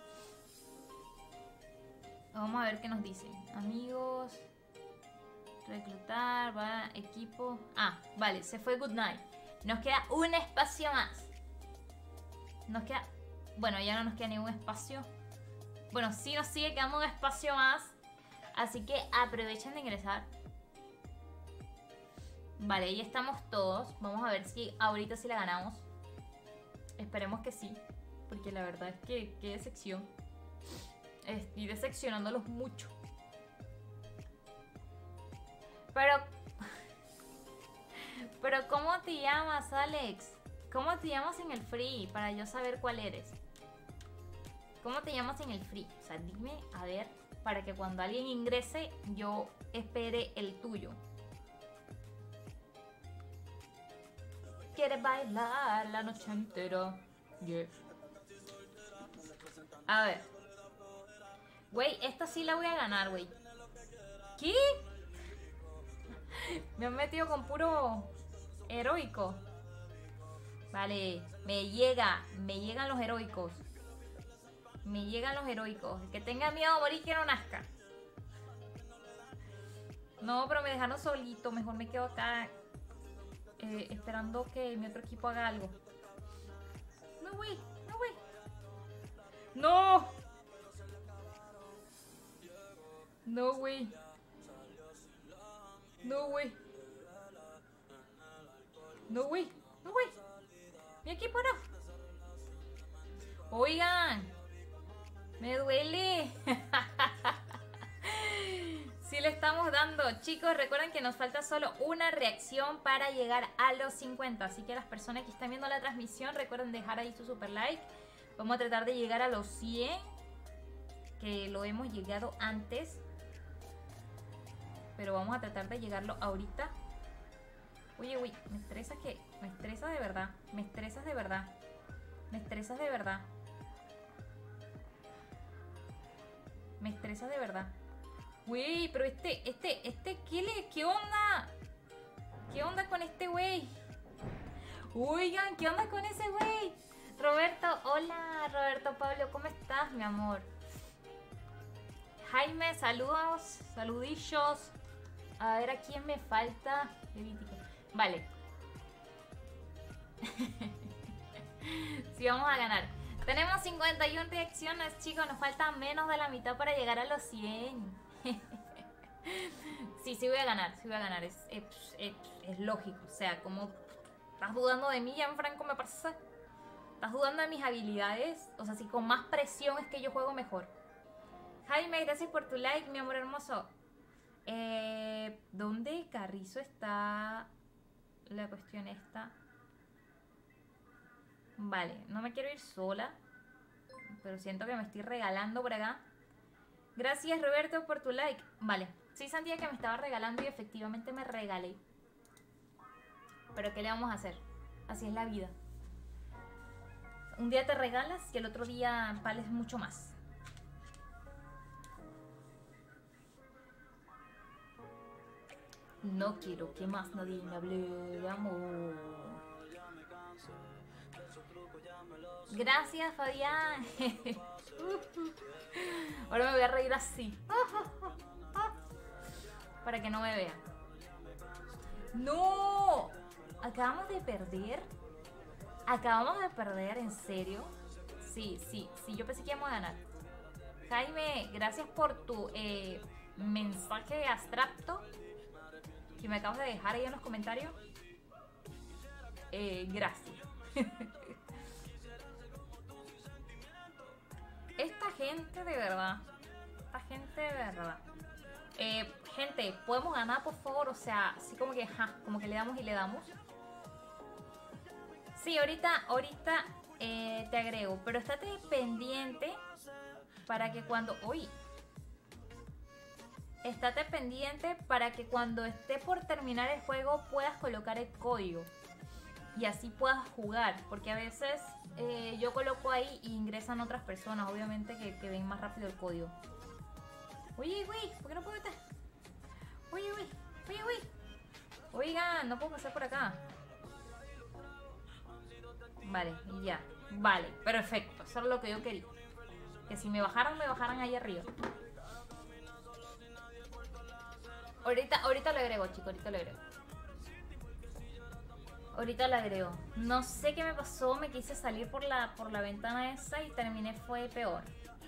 Vamos a ver qué nos dicen. Amigos. Reclutar, va, equipo. Ah, vale, se fue Good Night. Nos queda un espacio más. Nos queda... Bueno, ya no nos queda ningún espacio. Bueno, sí nos sigue quedando un espacio más. Así que aprovechen de ingresar. Vale, ahí estamos todos. Vamos a ver si ahorita sí la ganamos. Esperemos que sí. Porque la verdad es que qué decepción. Estoy decepcionándolos mucho. Pero ¿cómo te llamas, Alex? ¿Cómo te llamas en el free? Para yo saber cuál eres. ¿Cómo te llamas en el free? O sea, dime, a ver, para que cuando alguien ingrese, yo espere el tuyo. ¿Quieres bailar la noche entera? Yeah. A ver. Güey, esta sí la voy a ganar, güey. ¿Qué? Me han metido con puro heroico. Vale, me llegan los heroicos. Me llegan los heroicos. El que tenga miedo a morir, que no nazca. No, pero me dejaron solito. Mejor me quedo acá esperando que mi otro equipo haga algo. No, güey, no, güey. No. No, güey. No, güey. No, güey. No, güey. Mi equipo no. Oigan. Me duele. Sí le estamos dando. Chicos, recuerden que nos falta solo una reacción para llegar a los 50. Así que las personas que están viendo la transmisión, recuerden dejar ahí su super like. Vamos a tratar de llegar a los 100. Que lo hemos llegado antes. Pero vamos a tratar de llegarlo ahorita. Oye, uy, me estresa que... Me estresa de verdad. Me estresas de verdad. Me estresas de verdad. Me estresas de verdad. Güey, pero ¿qué onda? ¿Qué onda con este güey? Oigan, ¿qué onda con ese güey? Roberto, hola, Roberto Pablo, ¿cómo estás, mi amor? Jaime, saludos, saludillos. A ver, ¿a quién me falta? Vale. Sí, vamos a ganar. Tenemos 51 reacciones, chicos. Nos falta menos de la mitad para llegar a los 100. Sí, sí voy a ganar. Sí voy a ganar. Es lógico. O sea, como... ¿Estás dudando de mí, Gianfranco? Me pasa. ¿Estás dudando de mis habilidades? O sea, si con más presión es que yo juego mejor. Jaime, gracias por tu like, mi amor hermoso. ¿Dónde Carrizo está? La cuestión esta. Vale, no me quiero ir sola, pero siento que me estoy regalando por acá. Gracias, Roberto, por tu like. Vale, sí sentía que me estaba regalando y efectivamente me regalé. Pero ¿qué le vamos a hacer? Así es la vida. Un día te regalas y el otro día vales mucho más. No quiero que más nadie me hable de amor. Gracias, Fabián. Ahora me voy a reír así. para que no me vean. ¡No! Acabamos de perder. Acabamos de perder, ¿en serio? Sí, yo pensé que íbamos a ganar. Jaime, gracias por tu mensaje abstracto que me acabas de dejar ahí en los comentarios. Gracias. Esta gente de verdad. Gente, ¿podemos ganar, por favor? O sea, así como que, como que le damos y le damos. Sí, ahorita te agrego, pero estate pendiente para que cuando... ¡Uy! Estate pendiente para que cuando esté por terminar el juego puedas colocar el código y así puedas jugar, porque a veces yo coloco ahí y ingresan otras personas, obviamente que ven más rápido el código. Uy, ¿por qué no puedo meter? Uy. Oigan, no puedo pasar por acá. Vale, y ya. Vale, perfecto. Eso es lo que yo quería. Que si me bajaran ahí arriba. Ahorita lo agrego, chicos. Ahorita lo agrego. No sé qué me pasó. Me quise salir por la ventana esa y terminé fue peor.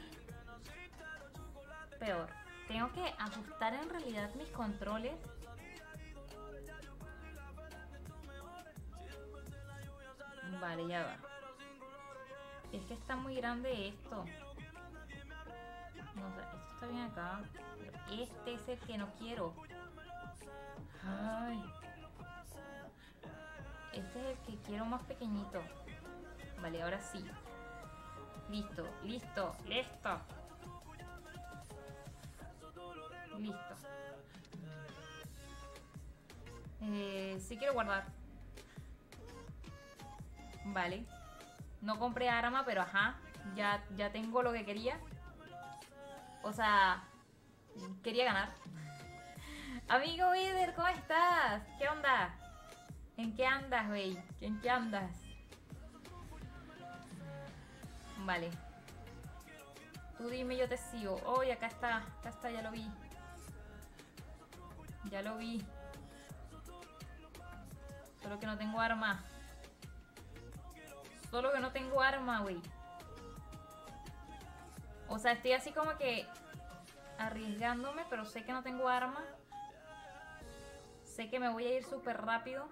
Tengo que ajustar en realidad mis controles. Vale, ya va. Es que está muy grande esto. No, o sea, esto está bien acá. Pero este es el que no quiero. Ay. Este es el que quiero más pequeñito. Vale, ahora sí. Listo. Sí quiero guardar. Vale. No compré arma, pero ajá. Ya tengo lo que quería. O sea, quería ganar. Amigo Vider, ¿cómo estás? ¿Qué onda? ¿En qué andas, güey? ¿En qué andas? Vale. Tú dime, yo te sigo. Oh, y acá está, ya lo vi. Solo que no tengo arma. Güey. O sea, estoy así como que arriesgándome, pero sé que no tengo arma. Sé que me voy a ir súper rápido.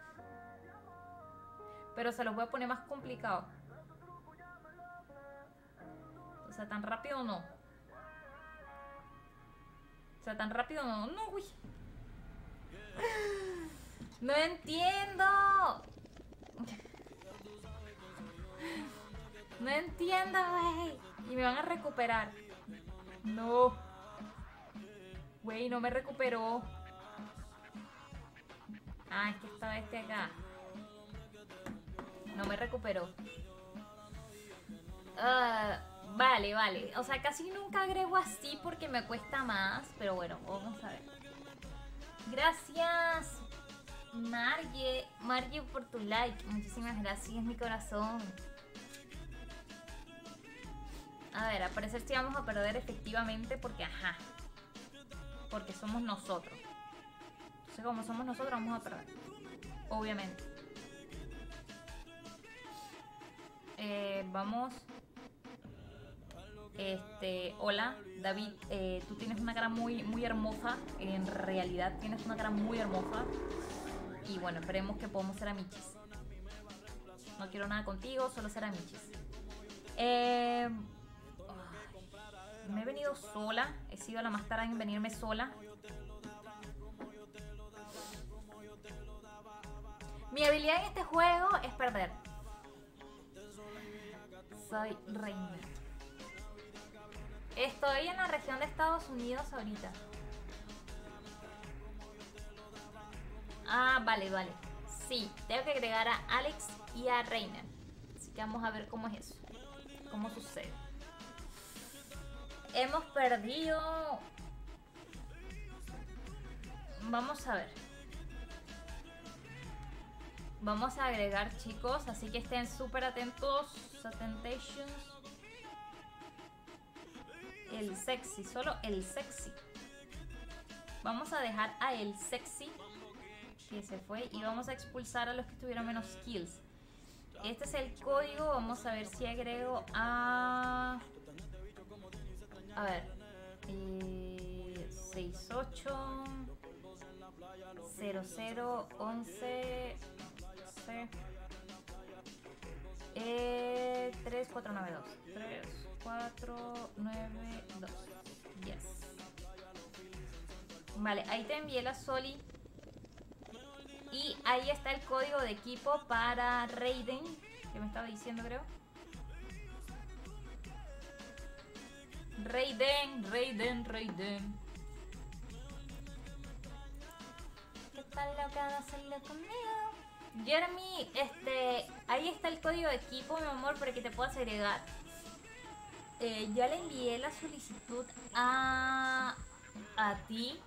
Pero se los voy a poner más complicado. O sea, tan rápido no. No, uy. No entiendo. No entiendo, güey. Y me van a recuperar. No. Güey, no me recuperó. Ah, es que estaba este acá. No me recuperó. Vale. O sea, casi nunca agrego así porque me cuesta más. Pero bueno, vamos a ver. Gracias, Margie, por tu like. Muchísimas gracias, mi corazón. A ver, a parecer sí vamos a perder efectivamente porque, ajá. Porque somos nosotros. Entonces, como somos nosotros, vamos a perder. Obviamente. Vamos. Hola, David. Tú tienes una cara muy hermosa. En realidad tienes una cara muy hermosa. Y bueno, esperemos que podamos ser amichis. No quiero nada contigo, solo ser amichis. Me he venido sola. He sido la más tarda en venirme sola. Mi habilidad en este juego es perder. Soy reina. Estoy en la región de Estados Unidos ahorita. Ah, vale. Sí, tengo que agregar a Alex y a Reina. Así que vamos a ver cómo es eso. Cómo sucede. Hemos perdido. Vamos a ver. Vamos a agregar, chicos. Así que estén súper atentos. Attentations. El sexy, solo el sexy. Vamos a dejar a el sexy, que se fue, y vamos a expulsar a los que tuvieron menos kills. Este es el código, vamos a ver si agrego a... A ver, 68 00 11 3492 3492. Yes. Vale, ahí te envié la Soli. Y ahí está el código de equipo para Raiden, que me estaba diciendo, creo. Raiden. ¿Qué tal loca de hacerlo conmigo? Jeremy, ahí está el código de equipo, mi amor, para que te puedas agregar. Ya le envié la solicitud a ti.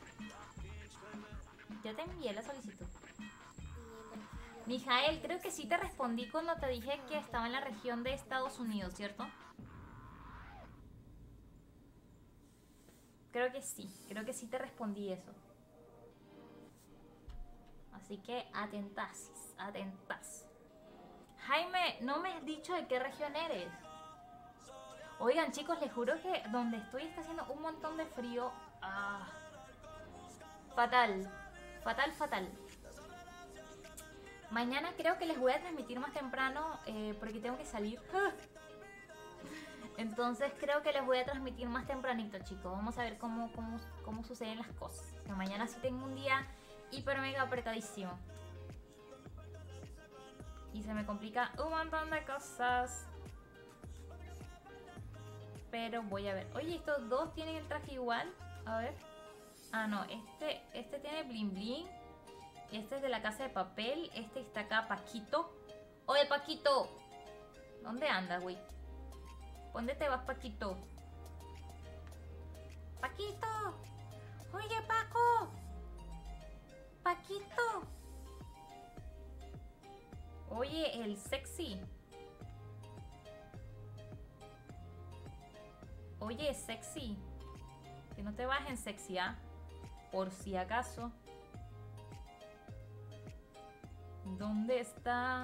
Ya te envié la solicitud. Mijael, creo que sí te respondí cuando te dije que estaba en la región de Estados Unidos, ¿cierto? Creo que sí te respondí eso. Así que atentas. Jaime, no me has dicho de qué región eres. Oigan, chicos, les juro que donde estoy está haciendo un montón de frío. Fatal. Mañana creo que les voy a transmitir más temprano porque tengo que salir. Entonces creo que les voy a transmitir más tempranito, chicos. Vamos a ver cómo suceden las cosas. Que mañana sí tengo un día hiper mega apretadísimo. Y se me complica un montón de cosas. Pero voy a ver. Oye, estos dos tienen el traje igual. A ver. Ah, no. Este tiene bling bling. Este es de La Casa de Papel. Este está acá, Paquito. Oye, Paquito. ¿Dónde andas, güey? ¿Dónde te vas, Paquito? ¡Paquito! ¡Oye, Paco! ¡Paquito! Oye, el sexy. Oye, sexy. Que no te bajen, sexy, ¿ah? Por si acaso. ¿Dónde está?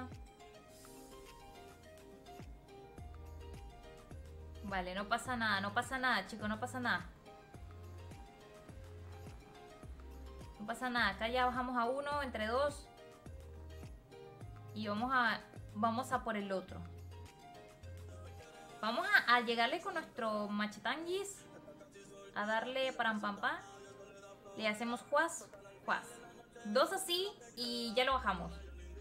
Vale, no pasa nada, chicos, no pasa nada. No pasa nada, acá ya bajamos a uno, entre dos. Y vamos a por el otro. Vamos a llegarle con nuestro machetanguis. A darle param pam pam. Le hacemos juaz. Dos así y ya lo bajamos.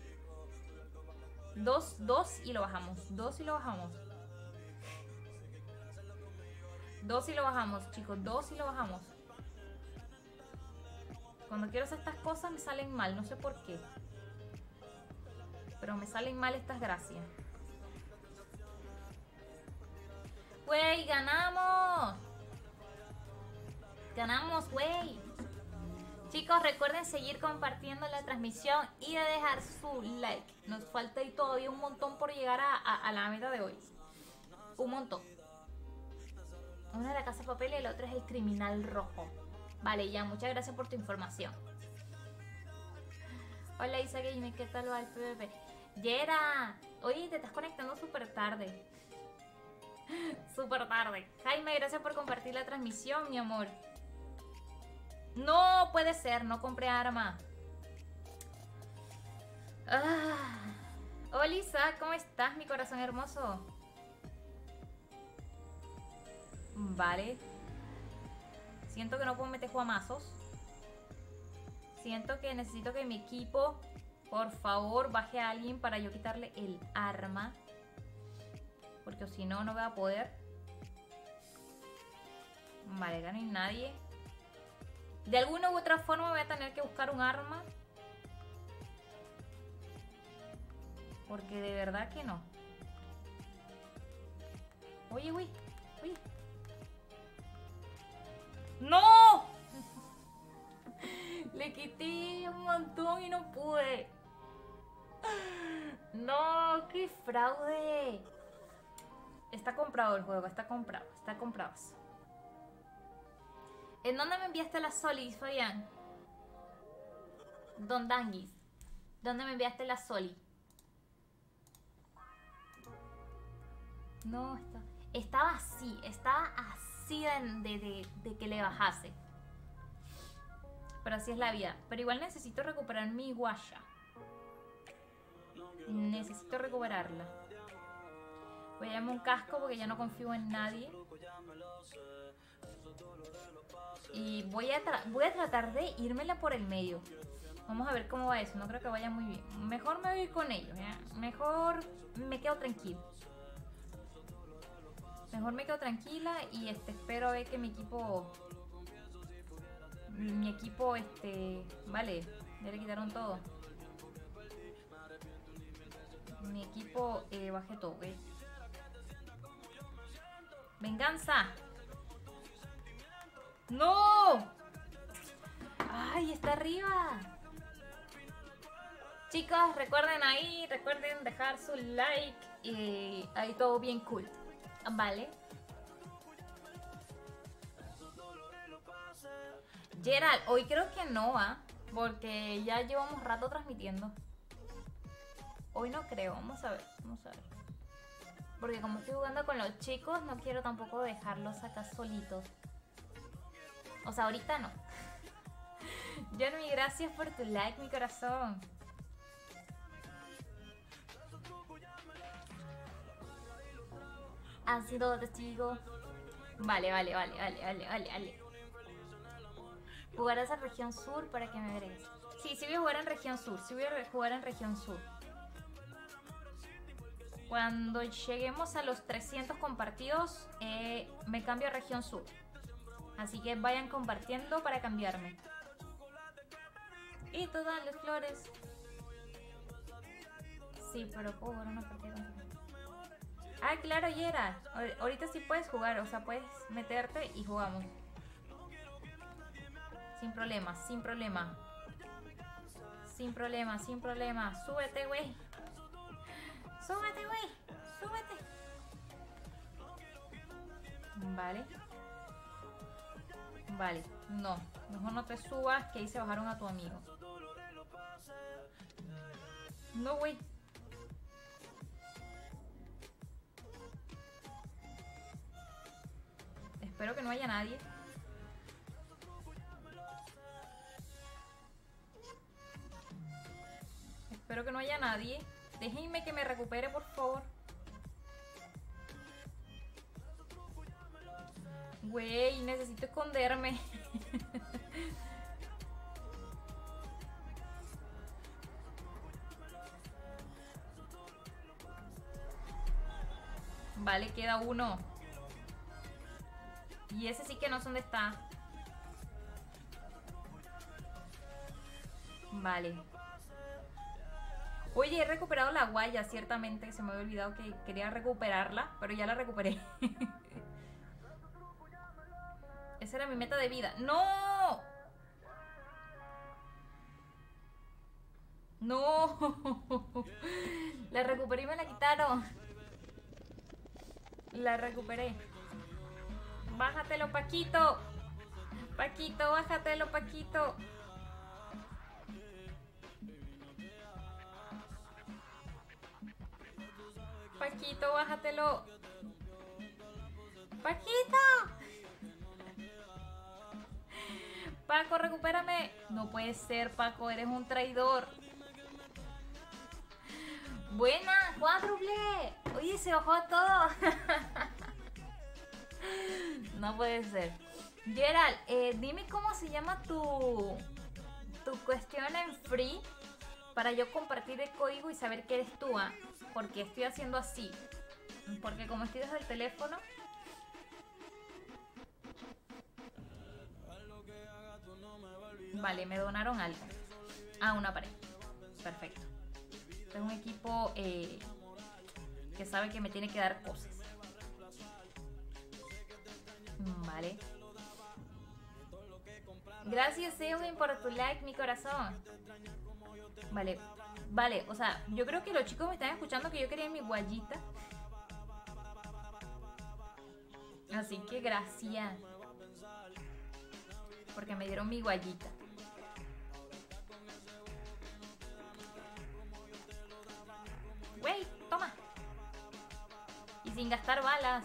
Dos y lo bajamos. Dos y lo bajamos, chicos. Dos y lo bajamos. Cuando quiero hacer estas cosas me salen mal, no sé por qué. Pero me salen mal estas gracias. ¡Güey, ganamos! ¡Ganamos, güey! Chicos, recuerden seguir compartiendo la transmisión y de dejar su like. Nos falta ahí todavía un montón por llegar a la meta de hoy. Un montón. Una es La Casa de Papel y el otro es El Criminal Rojo. Vale, ya, muchas gracias por tu información. Hola, Isa Game, ¿qué tal va el PvP? Yera, oye, te estás conectando súper tarde. Súper tarde. Jaime, gracias por compartir la transmisión, mi amor. No puede ser, no compré arma. Hola, Isa, ¿cómo estás, mi corazón hermoso? Vale. Siento que no puedo meter juamazos. Siento que necesito que mi equipo, por favor, baje a alguien para yo quitarle el arma. Porque si no, no voy a poder. Vale, acá no hay nadie. De alguna u otra forma voy a tener que buscar un arma. Porque de verdad que no. Oye, güey. Oye. ¡No! Le quité un montón y no pude. No, qué fraude. Está comprado el juego, está comprado. ¿En dónde me enviaste la Soli, Fabián? Don Danguis. ¿Dónde me enviaste la Soli? No, estaba así de que le bajase. Pero así es la vida. Pero igual necesito recuperar mi guaya. Necesito recuperarla. Voy a darme un casco porque ya no confío en nadie. Y voy a tratar de írmela por el medio. Vamos a ver cómo va eso. No creo que vaya muy bien. Mejor me voy con ellos, ¿ya? Mejor me quedo tranquilo. Mejor me quedo tranquila y espero a ver que mi equipo... Vale, ya le quitaron todo. Mi equipo baje todo, ¿ok? ¡Venganza! ¡No! ¡Ay, está arriba! Chicos, recuerden dejar su like y ahí todo bien cool. Vale. Gerald, hoy creo que no va, porque ya llevamos rato transmitiendo. Hoy no creo, vamos a ver. Porque como estoy jugando con los chicos, no quiero tampoco dejarlos acá solitos. O sea, ahorita no. Jeremy, gracias por tu like, mi corazón. Han sido testigo. Vale. Jugarás a región sur para que me agregues. Sí, voy a jugar en región sur. Cuando lleguemos a los 300 compartidos, me cambio a región sur. Así que vayan compartiendo para cambiarme. Y todas las flores. Sí, pero puedo jugar una partida. Ah, claro, Yera. Ahorita sí puedes jugar, o sea, puedes meterte y jugamos. Sin problema. Súbete, güey. Súbete. Vale. No, mejor no te subas, que ahí se bajaron a tu amigo. No, güey. Espero que no haya nadie. Déjenme que me recupere, por favor. Güey, necesito esconderme. Vale, queda uno. Y ese sí que no sé dónde está. Vale. Oye, he recuperado la guaya, ciertamente. Se me había olvidado que quería recuperarla, pero ya la recuperé. Esa era mi meta de vida. ¡No! ¡No! La recuperé y me la quitaron. La recuperé. Bájatelo, Paquito. Paquito, bájatelo, Paquito. Paquito, bájatelo. Paquito. Paco, recupérame. No puede ser, Paco, eres un traidor. Buena, cuádruple. Oye, se bajó todo. No puede ser. Gerald, dime cómo se llama tu cuestión en free para yo compartir el código y saber que eres tú, ¿ah? Porque estoy haciendo así. Porque como estoy desde el teléfono. Vale, me donaron algo. Ah, una pared. Perfecto. Este es un equipo que sabe que me tiene que dar cosas. Vale. Gracias, Edwin, por tu like, mi corazón. Vale, o sea, yo creo que los chicos me están escuchando que yo quería mi guayita. Así que gracias. porque me dieron mi guayita. Güey, toma. Y sin gastar balas.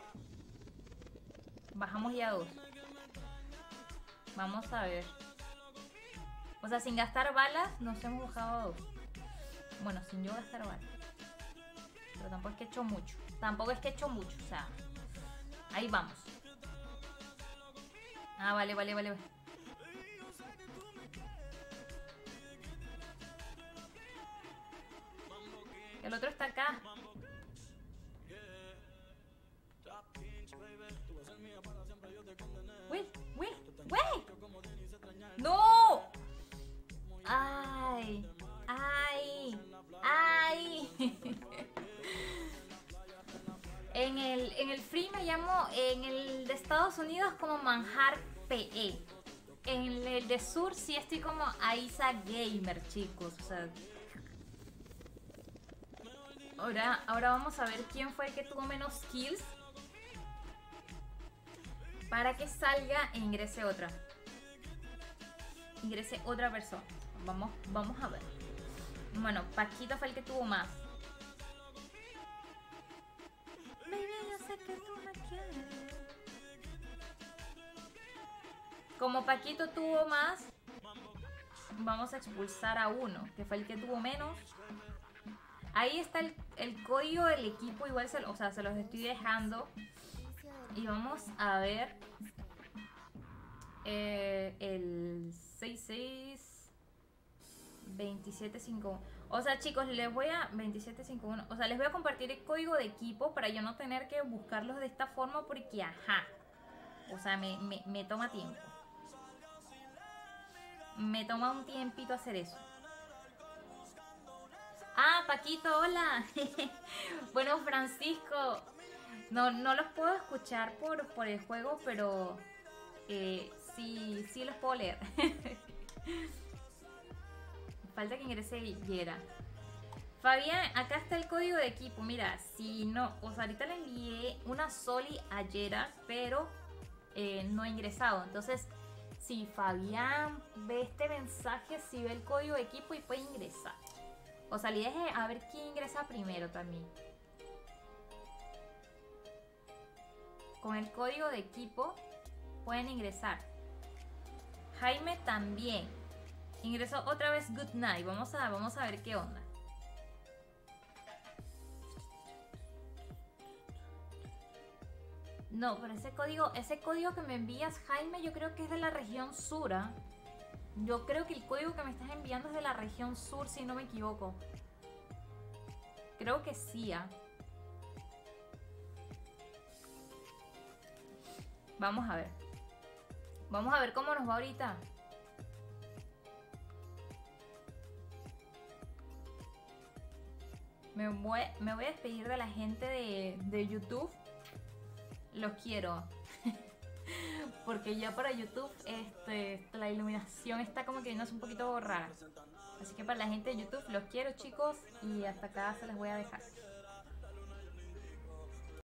Bajamos ya 2. Vamos a ver. O sea, sin gastar balas nos hemos bajado a 2. Bueno, sin yo gastar balas. Pero tampoco es que he hecho mucho. Tampoco es que he hecho mucho. O sea, ahí vamos. Ah, vale. El otro está acá. ¡Uy! ¡No! ¡Ay! En el free me llamo, en el de Estados Unidos como Manjar PE. En el de Sur sí estoy como Aiza Gamer, chicos. O sea, ahora vamos a ver quién fue el que tuvo menos kills. Para que salga e ingrese otra. Ingrese otra persona. Vamos a ver. Bueno, Paquito fue el que tuvo más. Baby, yo sé que tú me quieres. Como Paquito tuvo más, vamos a expulsar a uno, que fue el que tuvo menos. Ahí está el código del equipo, igual se los estoy dejando. Y vamos a ver el 662751. O sea, chicos, les voy a 2751. O sea, les voy a compartir el código de equipo para yo no tener que buscarlos de esta forma porque ajá. O sea, me toma tiempo. Me toma un tiempito hacer eso. Ah, Paquito, hola. Bueno, Francisco, no los puedo escuchar por el juego, pero sí los puedo leer. Falta que ingrese Yera. Fabián, acá está el código de equipo. Mira, si no, o sea, ahorita le envié una Soli a Yera, pero no ha ingresado. Entonces, si Fabián ve este mensaje, si ve el código de equipo y puede ingresar. O sea, le dije a ver quién ingresa primero también. Con el código de equipo pueden ingresar. Jaime también. Ingresó otra vez Good Night. Vamos a ver qué onda. No, pero ese código que me envías, Jaime, yo creo que es de la región sur. Yo creo que el código que me estás enviando es de la región sur, si no me equivoco. Creo que sí. Vamos a ver. Vamos a ver cómo nos va ahorita. Me voy a despedir de la gente de YouTube. Los quiero. Porque ya para YouTube la iluminación está como que no es un poquito rara. Así que para la gente de YouTube los quiero, chicos. Y hasta acá se les voy a dejar.